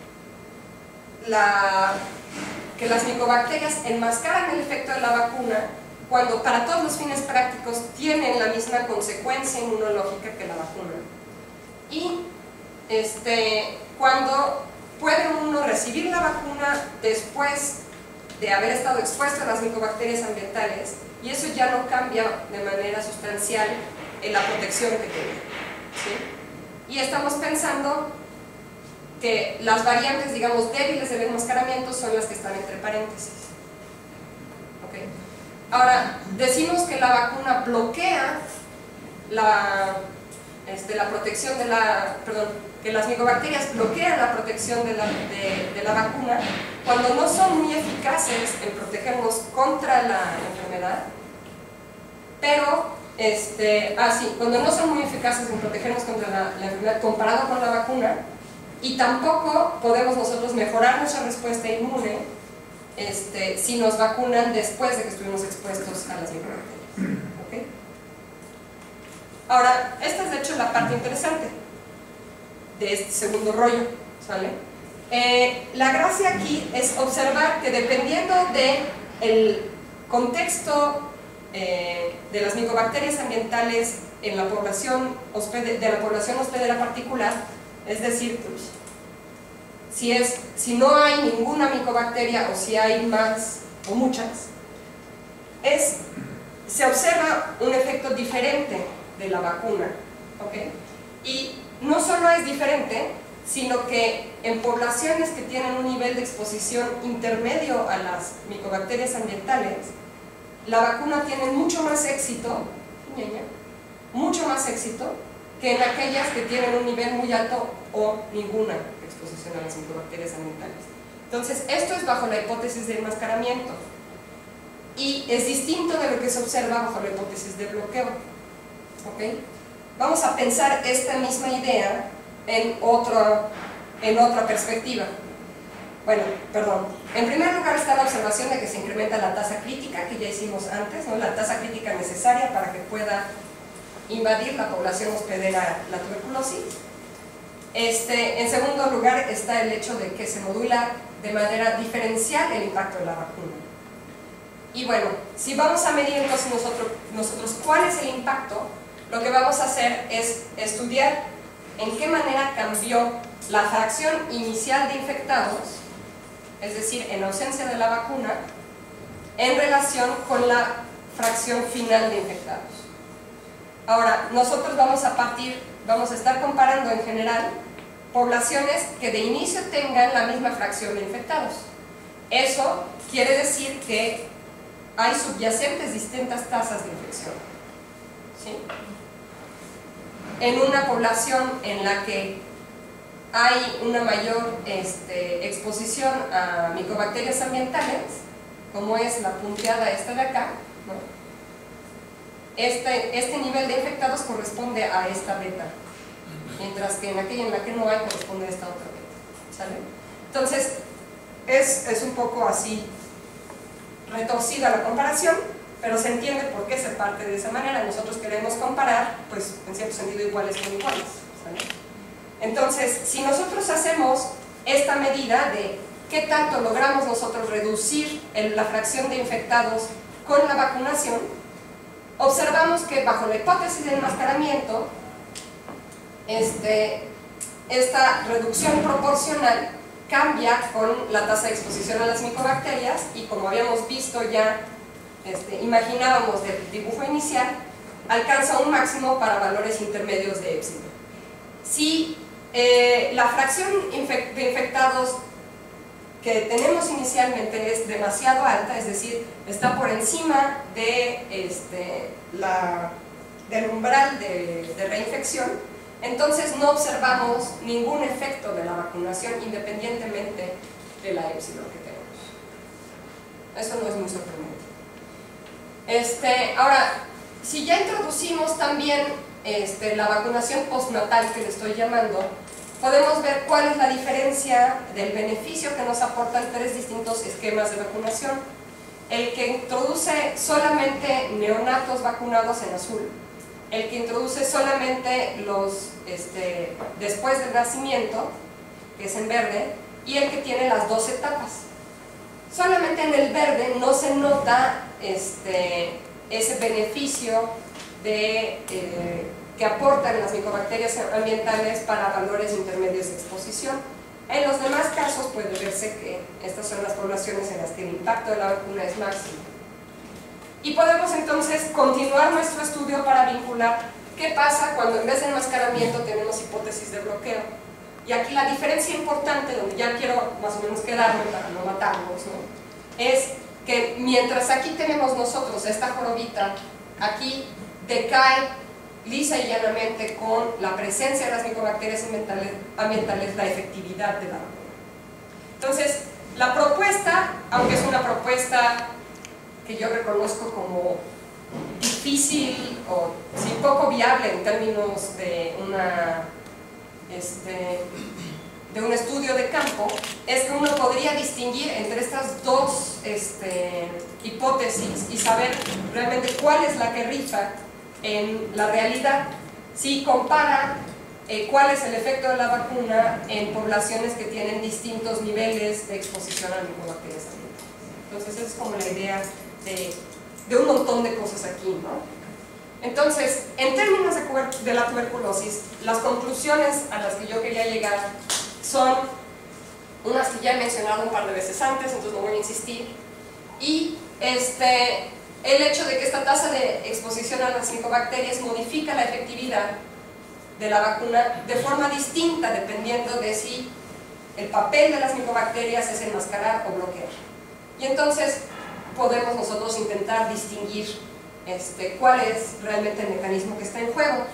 la, que las micobacterias enmascaran el efecto de la vacuna cuando para todos los fines prácticos tienen la misma consecuencia inmunológica que la vacuna, y este, cuando puede uno recibir la vacuna después de haber estado expuesto a las micobacterias ambientales, y eso ya no cambia de manera sustancial en la protección que tiene, ¿sí? Y estamos pensando que las variantes, digamos, débiles del enmascaramiento son las que están entre paréntesis. ¿Okay? Ahora, decimos que la vacuna bloquea la, este, la protección de la, perdón, que las micobacterias bloquean la protección de la, de, de la vacuna cuando no son muy eficaces en protegernos contra la enfermedad, pero este, ah, sí, cuando no son muy eficaces en protegernos contra la, la enfermedad comparado con la vacuna, y tampoco podemos nosotros mejorar nuestra respuesta inmune este, si nos vacunan después de que estuvimos expuestos a las micobacterias. ¿Okay? Ahora, esta es de hecho la parte interesante de este segundo rollo, ¿sale? Eh, la gracia aquí es observar que dependiendo del contexto eh, de las micobacterias ambientales en la población hospede, de la población hospedera particular, es decir, si, es, si no hay ninguna micobacteria o si hay más o muchas, es, se observa un efecto diferente de la vacuna, ¿okay? Y no solo es diferente, sino que en poblaciones que tienen un nivel de exposición intermedio a las micobacterias ambientales, la vacuna tiene mucho más éxito, mucho más éxito que en aquellas que tienen un nivel muy alto o ninguna exposición a las micobacterias ambientales. Entonces, esto es bajo la hipótesis de enmascaramiento y es distinto de lo que se observa bajo la hipótesis de bloqueo. ¿Okay? Vamos a pensar esta misma idea en, otro, en otra perspectiva. Bueno, perdón. En primer lugar está la observación de que se incrementa la tasa crítica, que ya hicimos antes, ¿no? La tasa crítica necesaria para que pueda invadir la población hospedera la tuberculosis. Este, en segundo lugar está el hecho de que se modula de manera diferencial el impacto de la vacuna. Y bueno, si vamos a medir entonces nosotros, nosotros cuál es el impacto, lo que vamos a hacer es estudiar en qué manera cambió la fracción inicial de infectados, es decir, en ausencia de la vacuna, en relación con la fracción final de infectados. Ahora, nosotros vamos a partir, vamos a estar comparando en general poblaciones que de inicio tengan la misma fracción de infectados. Eso quiere decir que hay subyacentes distintas tasas de infección, ¿sí? En una población en la que hay una mayor este, exposición a micobacterias ambientales, como es la punteada esta de acá, ¿no? este, este nivel de infectados corresponde a esta beta, mientras que en aquella en la que no hay corresponde a esta otra beta, ¿sale? Entonces, es, es un poco así retorcida la comparación, pero se entiende por qué se parte de esa manera. Nosotros queremos comparar, pues, en cierto sentido, iguales con iguales, ¿sale? Entonces, si nosotros hacemos esta medida de qué tanto logramos nosotros reducir el, la fracción de infectados con la vacunación, observamos que bajo la hipótesis de enmascaramiento, este, esta reducción proporcional cambia con la tasa de exposición a las micobacterias y, como habíamos visto ya, este, imaginábamos del dibujo inicial, alcanza un máximo para valores intermedios de épsilon. Si eh, la fracción infect de infectados que tenemos inicialmente es demasiado alta, es decir, está por encima de, este, la, del umbral de, de reinfección, entonces no observamos ningún efecto de la vacunación independientemente de la épsilon que tenemos. Eso no es muy sorprendente. Este, ahora, si ya introducimos también este, la vacunación postnatal, que le estoy llamando, podemos ver cuál es la diferencia del beneficio que nos aportan tres distintos esquemas de vacunación. El que introduce solamente neonatos vacunados en azul, el que introduce solamente los este, después del nacimiento, que es en verde, y el que tiene las dos etapas. Solamente en el verde no se nota este, ese beneficio de, eh, que aportan las micobacterias ambientales para valores intermedios de exposición. En los demás casos puede verse que estas son las poblaciones en las que el impacto de la vacuna es máximo. Y podemos entonces continuar nuestro estudio para vincular qué pasa cuando en vez de enmascaramiento tenemos hipótesis de bloqueo. Y aquí la diferencia importante, donde ya quiero más o menos quedarme para no matarnos, ¿no?, es que mientras aquí tenemos nosotros esta jorobita, aquí decae lisa y llanamente con la presencia de las micobacterias ambientales, ambientales la efectividad de la vacuna. Entonces, la propuesta, aunque es una propuesta que yo reconozco como difícil o sí, poco viable en términos de una este, de un estudio de campo, es que uno podría distinguir entre estas dos este, hipótesis y saber realmente cuál es la que rifa en la realidad, si compara eh, cuál es el efecto de la vacuna en poblaciones que tienen distintos niveles de exposición a micobacterias ambientales. Entonces esa es como la idea de, de un montón de cosas aquí, ¿no? Entonces, en términos de, de la tuberculosis, las conclusiones a las que yo quería llegar son unas que ya he mencionado un par de veces antes, entonces no voy a insistir, y este, el hecho de que esta tasa de exposición a las micobacterias modifica la efectividad de la vacuna de forma distinta dependiendo de si el papel de las micobacterias es enmascarar o bloquear. Y entonces podemos nosotros intentar distinguir este, cuál es realmente el mecanismo que está en juego.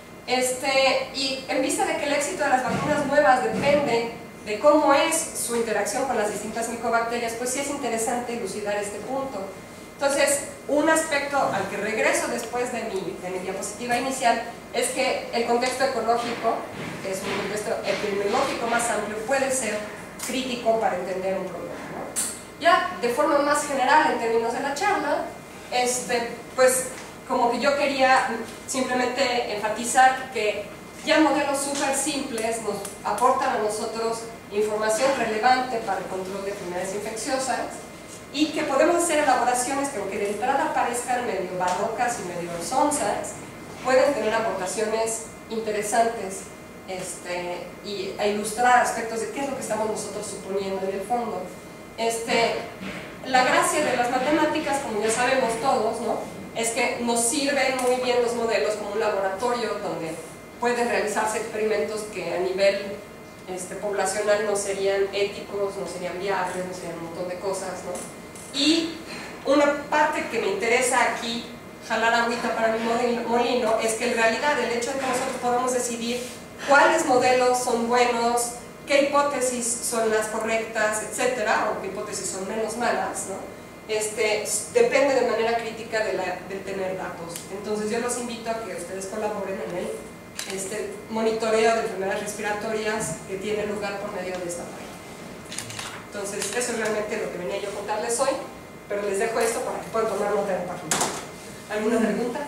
Este, y en vista de que el éxito de las vacunas nuevas depende de cómo es su interacción con las distintas micobacterias, pues sí es interesante elucidar este punto. Entonces, un aspecto al que regreso después de mi, de mi diapositiva inicial es que el contexto ecológico, que es un contexto epidemiológico más amplio, puede ser crítico para entender un problema, ¿no? Ya de forma más general, en términos de la charla, este, pues como que yo quería simplemente enfatizar que ya modelos súper simples nos aportan a nosotros información relevante para el control de enfermedades infecciosas y que podemos hacer elaboraciones que aunque de entrada parezcan medio barrocas y medio sonzas, pueden tener aportaciones interesantes este, y a ilustrar aspectos de qué es lo que estamos nosotros suponiendo en el fondo. Este, la gracia de las matemáticas, como ya sabemos todos, ¿no?, es que nos sirven muy bien los modelos como un laboratorio donde pueden realizarse experimentos que a nivel este, poblacional no serían éticos, no serían viables, no serían un montón de cosas, ¿no? Y una parte que me interesa aquí jalar agüita para mi molino es que en realidad el hecho de que nosotros podamos decidir cuáles modelos son buenos, qué hipótesis son las correctas, etcétera, o qué hipótesis son menos malas, ¿no?, este, depende de manera crítica de, la, de tener datos. Entonces yo los invito a que ustedes colaboren en el este, monitoreo de enfermedades respiratorias que tiene lugar por medio de esta página. Entonces eso es realmente lo que venía yo a contarles hoy, pero les dejo esto para que puedan tomar nota de la página. ¿Alguna pregunta?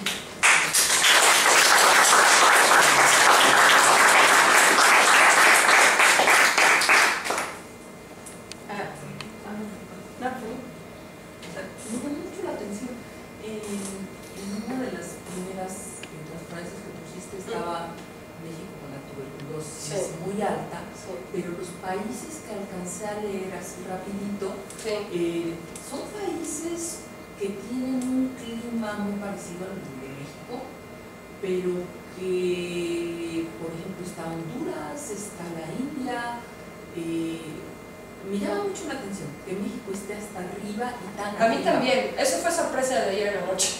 Me llamó mucho la atención. En, en una de las primeras transparencias que pusiste estaba México con la tuberculosis sí. muy alta, sí. pero los países que alcancé a leer así rapidito sí. eh, son países que tienen un clima muy parecido al de México, pero que, por ejemplo, está Honduras, está la India. Eh, Me llama mucho la atención que México esté hasta arriba y tan A mí arriba. También, eso fue sorpresa de ayer en la noche.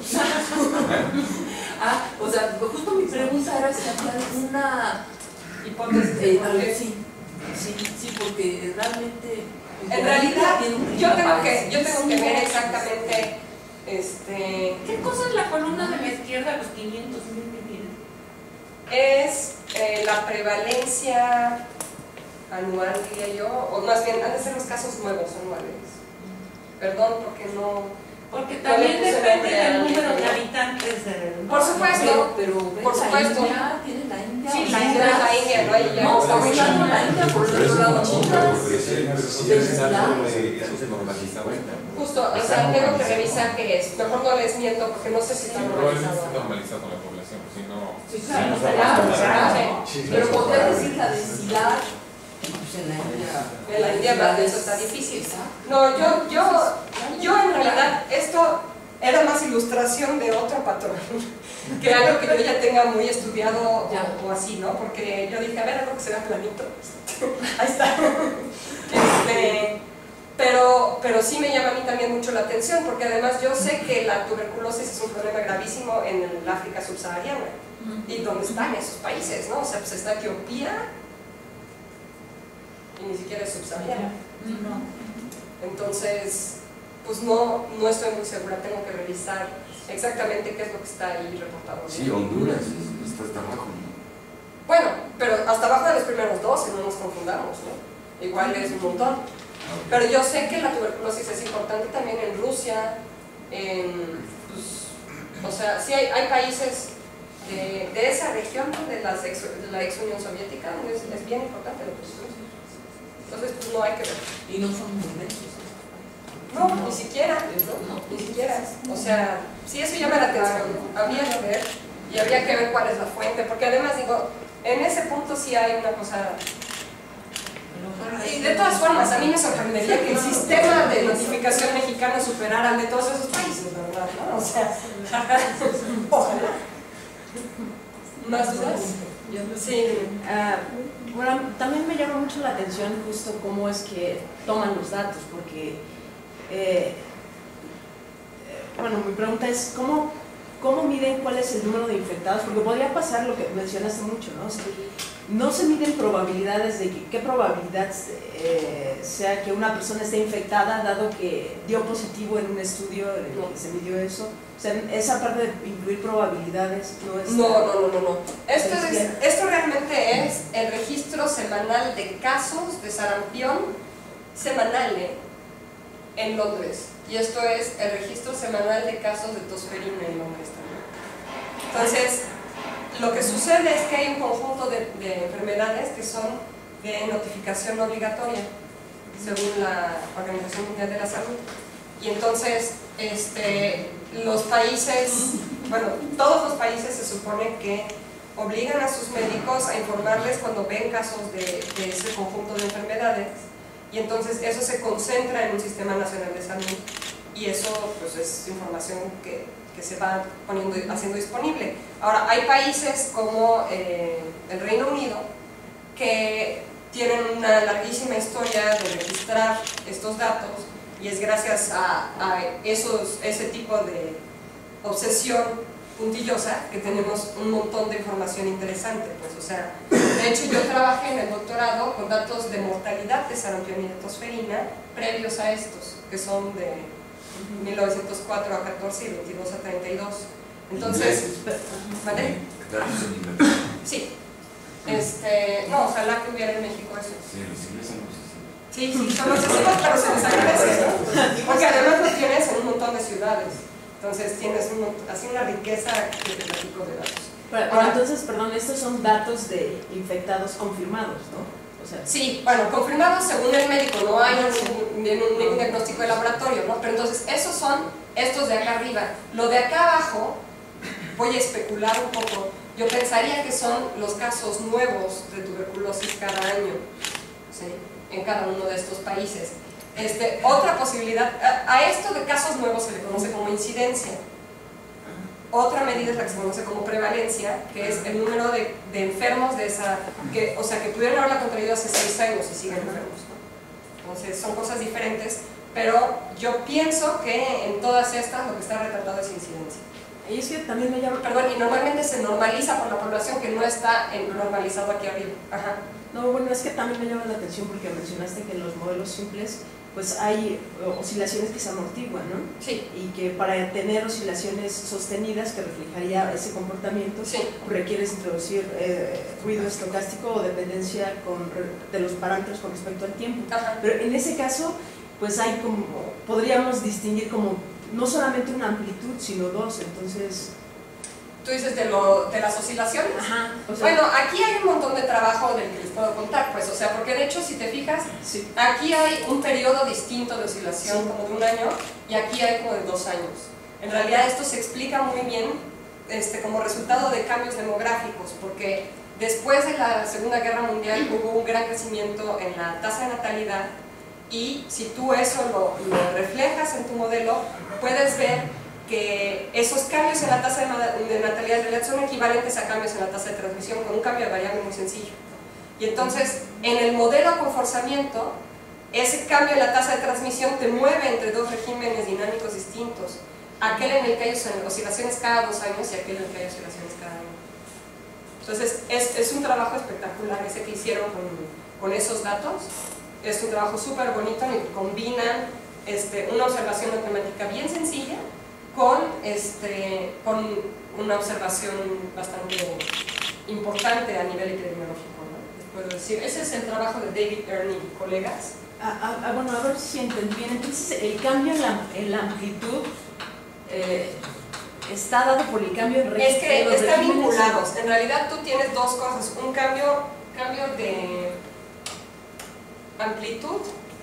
Ah, o sea, justo mi pregunta era si había alguna hipótesis. Eh, ver, sí, sí, sí, porque realmente... En realidad, yo tengo, que, yo tengo que ver exactamente... Este, ¿Qué cosa es la columna de la izquierda, los quinientos mil que tienen? Es eh, la prevalencia anual, diría yo, o más bien han de ser los casos nuevos anuales. Perdón, porque no... Porque también depende del número de habitantes del... Por supuesto, pero, pero por supuesto. La India, tiene la India. Sí, la India es la India, ¿no? Ahí ya no, está muy hablando la India por el otro lado. Justo, o sea, tengo que revisar qué es. Mejor no les miento porque no sé si está normalizado. Está normalizado con la población, si no... Sí, claro, claro, claro. Pero podría decir la densidad. Pues en la India, en la India eso está difícil. No, yo, yo, yo en realidad esto era más ilustración de otro patrón que algo que yo ya tenga muy estudiado o, o así, ¿no? Porque yo dije, a ver, algo que se vea planito. Ahí está. Este, pero, pero sí me llama a mí también mucho la atención, porque además yo sé que la tuberculosis es un problema gravísimo en el África subsahariana. ¿Y dónde están esos países, no? O sea, pues está Etiopía y ni siquiera es subsahariana. Entonces, pues no, no estoy muy segura, tengo que revisar exactamente qué es lo que está ahí reportado. Sí, Honduras está hasta abajo. Bueno, pero hasta abajo de los primeros dos, si no nos confundamos, ¿no? Igual es un montón. Pero yo sé que la tuberculosis es importante también en Rusia, en, pues, o sea, sí hay, hay países de, de esa región, de, las ex, de la ex Unión Soviética, donde es, es bien importante la tuberculosis. Entonces, pues no hay que ver. Y no son muy lentos. No, ni siquiera, ¿no? Ni siquiera. O sea, sí, eso llama la atención. Habría que ver y habría que ver cuál es la fuente, porque además digo, en ese punto sí hay una cosa. Y de todas formas, a mí me sorprendería que el sistema de notificación mexicano superara al de todos esos países, ¿verdad? ¿No? O sea, ojalá. ¿Más dudas? Sí. Uh, bueno, también me llama mucho la atención justo cómo es que toman los datos, porque, eh, bueno, mi pregunta es, ¿cómo, ¿cómo miden cuál es el número de infectados? Porque podría pasar lo que mencionaste mucho, ¿no? O sea, no se miden probabilidades de que, qué probabilidad eh, sea que una persona esté infectada, dado que dio positivo en un estudio en el que se midió eso. O sea, esa parte de incluir probabilidades no es... No, no, no, no, no. Esto, es, esto realmente es el registro semanal de casos de sarampión semanal ¿eh? en Londres. Y esto es el registro semanal de casos de tosferina en Londres también. Entonces, lo que sucede es que hay un conjunto de, de enfermedades que son de notificación obligatoria, según la Organización Mundial de la Salud. Y entonces, este, los países bueno, todos los países se supone que obligan a sus médicos a informarles cuando ven casos de, de ese conjunto de enfermedades, y entonces eso se concentra en un sistema nacional de salud, y eso pues es información que, que se va poniendo, haciendo disponible. Ahora, hay países como eh, el Reino Unido que tienen una larguísima historia de registrar estos datos, y es gracias a, a esos, ese tipo de obsesión puntillosa que tenemos un montón de información interesante. Pues, o sea, de hecho yo trabajé en el doctorado con datos de mortalidad de sarampión y de tosferina previos a estos, que son de mil novecientos cuatro a catorce y veintidós a treinta y dos. Entonces, ¿vale? Sí. Este, no, ojalá que hubiera en México eso. Sí, los ingleses no sé. Sí, sí, son obsesivos, pero se les agradece, ¿no? Porque además lo tienes en un montón de ciudades. Entonces tienes un, así una riqueza que te platico de datos. Pero, pero entonces, perdón, estos son datos de infectados confirmados, ¿no? O sea, sí, bueno, confirmados según el médico, no hay un, un, un diagnóstico de laboratorio, ¿no? Pero entonces esos son estos de acá arriba. Lo de acá abajo, voy a especular un poco, yo pensaría que son los casos nuevos de tuberculosis cada año, ¿sí? En cada uno de estos países. Este, otra posibilidad, a, a esto de casos nuevos se le conoce como incidencia. Otra medida es la que se conoce como prevalencia, que es el número de, de enfermos de esa, que, o sea, que pudieron haberla contraído hace seis años y siguen enfermos, ¿no? Entonces son cosas diferentes, pero yo pienso que en todas estas lo que está retratado es incidencia. Y es que también me llama... Perdón, y normalmente se normaliza por la población que no está en normalizado aquí arriba. Ajá. No, bueno, es que también me llama la atención porque mencionaste que en los modelos simples pues hay oscilaciones que se amortiguan, ¿no? Sí. Y que para tener oscilaciones sostenidas que reflejaría ese comportamiento, sí, requieres introducir eh, ruido estocástico o dependencia con, de los parámetros con respecto al tiempo. Ajá. Pero en ese caso, pues hay como, podríamos distinguir como no solamente una amplitud, sino dos, entonces... ¿Tú dices de, lo, de las oscilaciones? Ajá. O sea, bueno, aquí hay un montón de trabajo del que les puedo contar, pues, o sea, porque de hecho, si te fijas, sí, aquí hay un periodo distinto de oscilación, sí, como de un año, y aquí hay como de dos años. En realidad esto se explica muy bien este, como resultado de cambios demográficos, porque después de la Segunda Guerra Mundial hubo un gran crecimiento en la tasa de natalidad, y si tú eso lo, lo reflejas en tu modelo, puedes ver que esos cambios en la tasa de natalidad en realidad son equivalentes a cambios en la tasa de transmisión, con un cambio de variable muy sencillo. Y entonces, en el modelo con forzamiento, ese cambio en la tasa de transmisión te mueve entre dos regímenes dinámicos distintos, aquel en el que hay oscilaciones cada dos años y aquel en el que hay oscilaciones cada año. Entonces, es, es un trabajo espectacular ese que hicieron con, con esos datos. Es un trabajo súper bonito en el que combinan este, una observación matemática bien sencilla con, este, con una observación bastante importante a nivel epidemiológico, ¿no? Les puedo decir, ese es el trabajo de David Ernie y colegas. Ah, ah, bueno, a ver si entendí bien. Entonces, el cambio en la, en la amplitud eh, está dado por el cambio en Es que están vinculados. En realidad tú tienes dos cosas, un cambio, cambio de amplitud,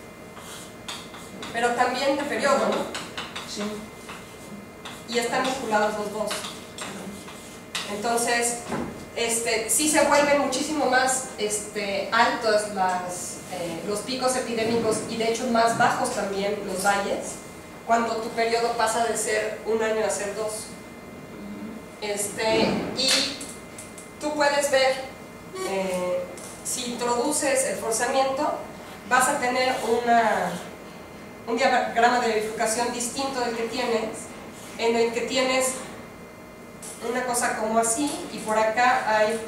pero también de periodo, ¿no? Sí. Y están vinculados los dos. Entonces, este, sí se vuelven muchísimo más este, altos las, eh, los picos epidémicos, y de hecho más bajos también los valles, cuando tu periodo pasa de ser un año a ser dos. Este, y tú puedes ver, eh, si introduces el forzamiento, vas a tener una, un diagrama de bifurcación distinto del que tienes, en el que tienes una cosa como así, y por acá hay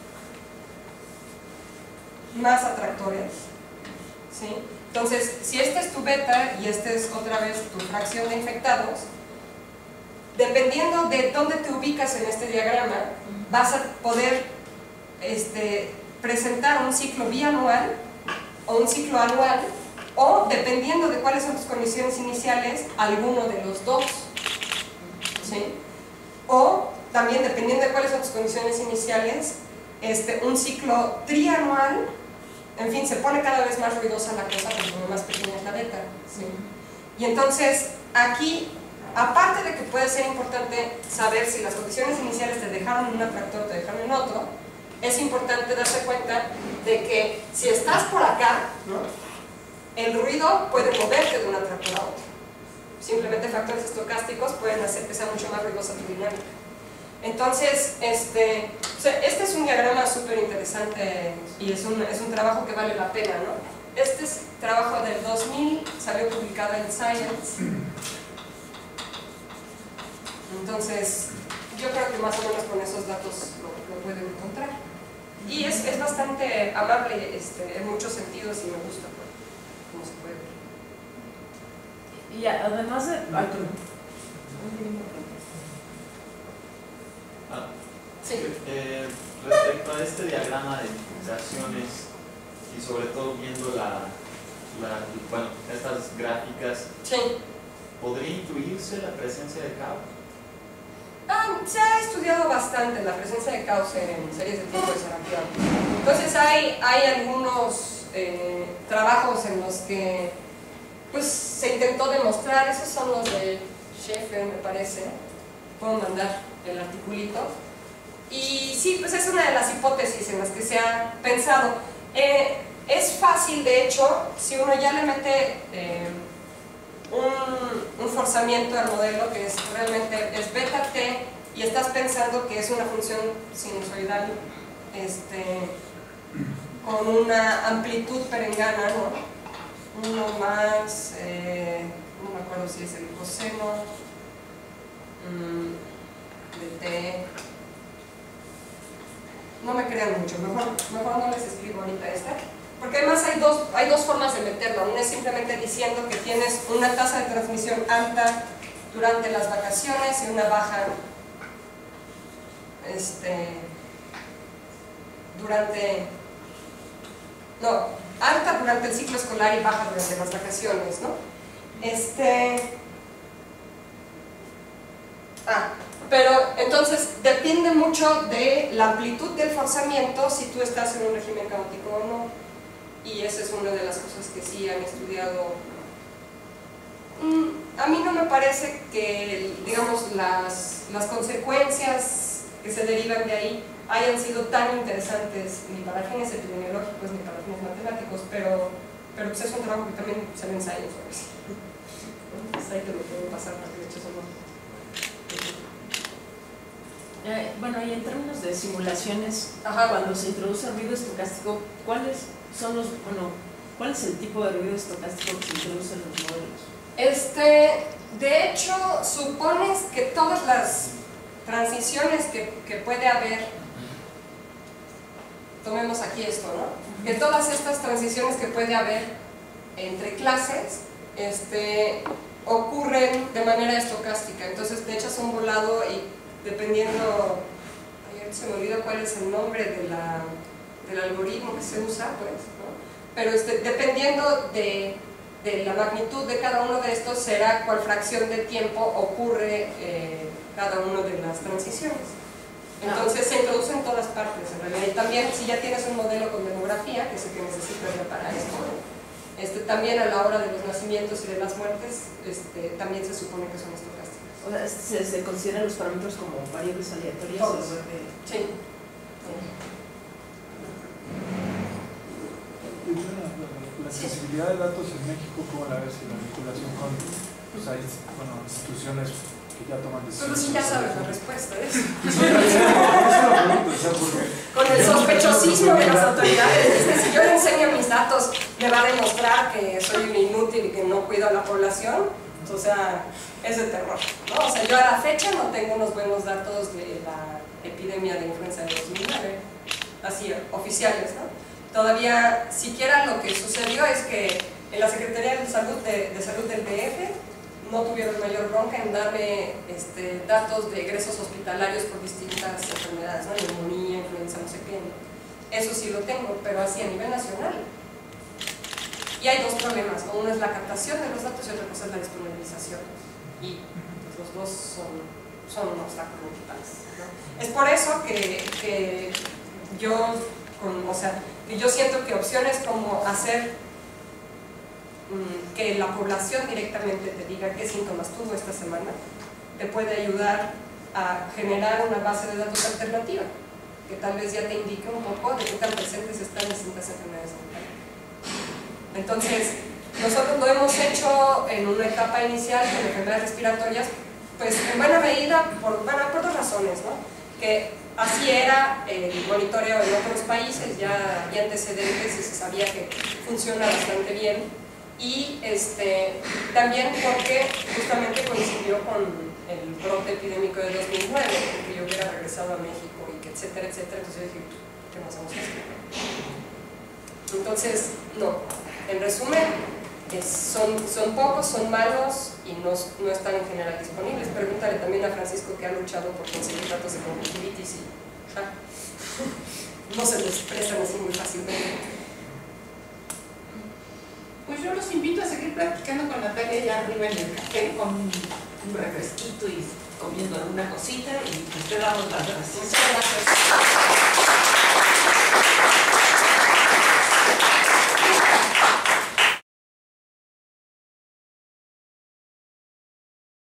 más atractores, ¿sí? Entonces, si este es tu beta y este es otra vez tu fracción de infectados, dependiendo de dónde te ubicas en este diagrama, vas a poder este, presentar un ciclo bianual o un ciclo anual, o dependiendo de cuáles son tus condiciones iniciales, alguno de los dos, ¿sí? O también dependiendo de cuáles son tus condiciones iniciales, este, un ciclo trianual. En fin, se pone cada vez más ruidosa la cosa porque más pequeña es la beta, ¿sí? Y entonces aquí aparte de que puede ser importante saber si las condiciones iniciales te dejaron en un atractor o te dejaron en otro, es importante darse cuenta de que si estás por acá, ¿no?, el ruido puede moverte de un atractor a otro. Simplemente factores estocásticos pueden hacer que sea mucho más ruidosa tu dinámica. Entonces, este, o sea, este es un diagrama súper interesante y es un, es un trabajo que vale la pena, ¿no? Este es trabajo del dos mil, salió publicado en Science. Entonces, yo creo que más o menos con esos datos lo, lo pueden encontrar. Y es, es bastante amable este, en muchos sentidos y me gusta cómo se puede ver. Y además de... Ay, Ah, sí. eh, respecto a este diagrama de, de acciones y sobre todo viendo la, la, bueno, estas gráficas, Sí. ¿podría incluirse la presencia de caos? Ah, se ha estudiado bastante la presencia de caos en series de tiempo de Sarapión. Entonces hay, hay algunos eh, trabajos en los que pues, se intentó demostrar, esos son los de Schaeffer, me parece, puedo mandar el articulito, y sí, pues es una de las hipótesis en las que se ha pensado. Eh, es fácil, de hecho, si uno ya le mete eh, un, un forzamiento al modelo que es realmente es beta t y estás pensando que es una función sinusoidal este, con una amplitud perengana, ¿no? Uno más, eh, no me acuerdo si es el coseno mmm, de t. No me crean mucho, mejor, mejor no les escribo ahorita esta, porque además hay dos, hay dos formas de meterlo. Una es simplemente diciendo que tienes una tasa de transmisión alta durante las vacaciones y una baja este, durante, no, alta durante el ciclo escolar y baja durante las vacaciones, ¿no? Este, ah, pero entonces depende mucho de la amplitud del forzamiento si tú estás en un régimen caótico o no, y esa es una de las cosas que sí han estudiado. Mm, a mí no me parece que, digamos, las, las consecuencias que se derivan de ahí hayan sido tan interesantes ni para fines epidemiológicos ni para fines matemáticos, pero, pero pues es un trabajo que también se ve en Science, entonces ahí te lo puedo pasar para que le eches un ojo. Eh, bueno, y en términos de simulaciones, Ajá. cuando se introduce ruido estocástico, ¿cuáles son los, bueno, cuál es el tipo de ruido estocástico que se introduce en los modelos? Este, de hecho, supones que todas las transiciones que, que puede haber, tomemos aquí esto, ¿no? Que todas estas transiciones que puede haber entre clases, este, ocurren de manera estocástica. Entonces, te echas un volado y dependiendo, ayer se me olvidó cuál es el nombre de la, del algoritmo que se usa, pues, ¿no? Pero este, dependiendo de, de la magnitud de cada uno de estos, será cuál fracción de tiempo ocurre eh, cada una de las transiciones. Entonces se introduce en todas partes, en realidad. Y también, si ya tienes un modelo con demografía, que es el que necesitas ya para esto, este, también a la hora de los nacimientos y de las muertes, este, también se supone que son estocásticas. O sea, ¿se, se consideran los parámetros como variables aleatorias? Todos. O de... Sí. La accesibilidad de datos en México, ¿cómo la ves? Y la vinculación con, pues hay, bueno, instituciones que ya toman Pero decisiones. sí ya sabes la respuesta de eso. Eso lo pregunto, o sea, porque Con el sospechosismo de las autoridades, es que si yo le enseño mis datos, me va a demostrar que soy un inútil y que no cuido a la población. O sea, es de terror, ¿no? O sea, yo a la fecha no tengo unos buenos datos de la epidemia de influenza de dos mil nueve, así, oficiales, ¿no? Todavía, siquiera lo que sucedió es que en la Secretaría de Salud, de, de Salud del D F no tuvieron mayor bronca en darme este, datos de egresos hospitalarios por distintas enfermedades, ¿no? Neumonía, influenza, no sé qué. Eso sí lo tengo, pero así a nivel nacional. Y hay dos problemas, ¿no? Uno es la captación de los datos y otra cosa es la disponibilización. Y pues, los dos son, son un obstáculo principales, ¿no? Es por eso que, que yo, con, o sea, que yo siento que opciones como hacer mmm, que la población directamente te diga qué síntomas tuvo esta semana, te puede ayudar a generar una base de datos alternativa, que tal vez ya te indique un poco de qué tan presentes están distintas enfermedades mentales. Entonces, nosotros lo hemos hecho en una etapa inicial con enfermedades respiratorias, pues en buena medida por, bueno, por dos razones, ¿no? Que así era el monitoreo en otros países, ya había antecedentes y se sabía que funciona bastante bien, y este, también porque justamente coincidió con el brote epidémico de dos mil nueve, que yo hubiera regresado a México y que etcétera, etcétera, entonces yo dije, ¿qué más vamos a hacer? Entonces, no, en resumen, es, son, son pocos, son malos y no, no están en general disponibles. Pregúntale también a Francisco, que ha luchado por conseguir datos de conjuntivitis y ja, no se les prestan así muy fácilmente. Pues yo los invito a seguir platicando con Natalia allá arriba en el café con un refresquito y comiendo alguna cosita, y pues te damos las gracias. Muchas gracias.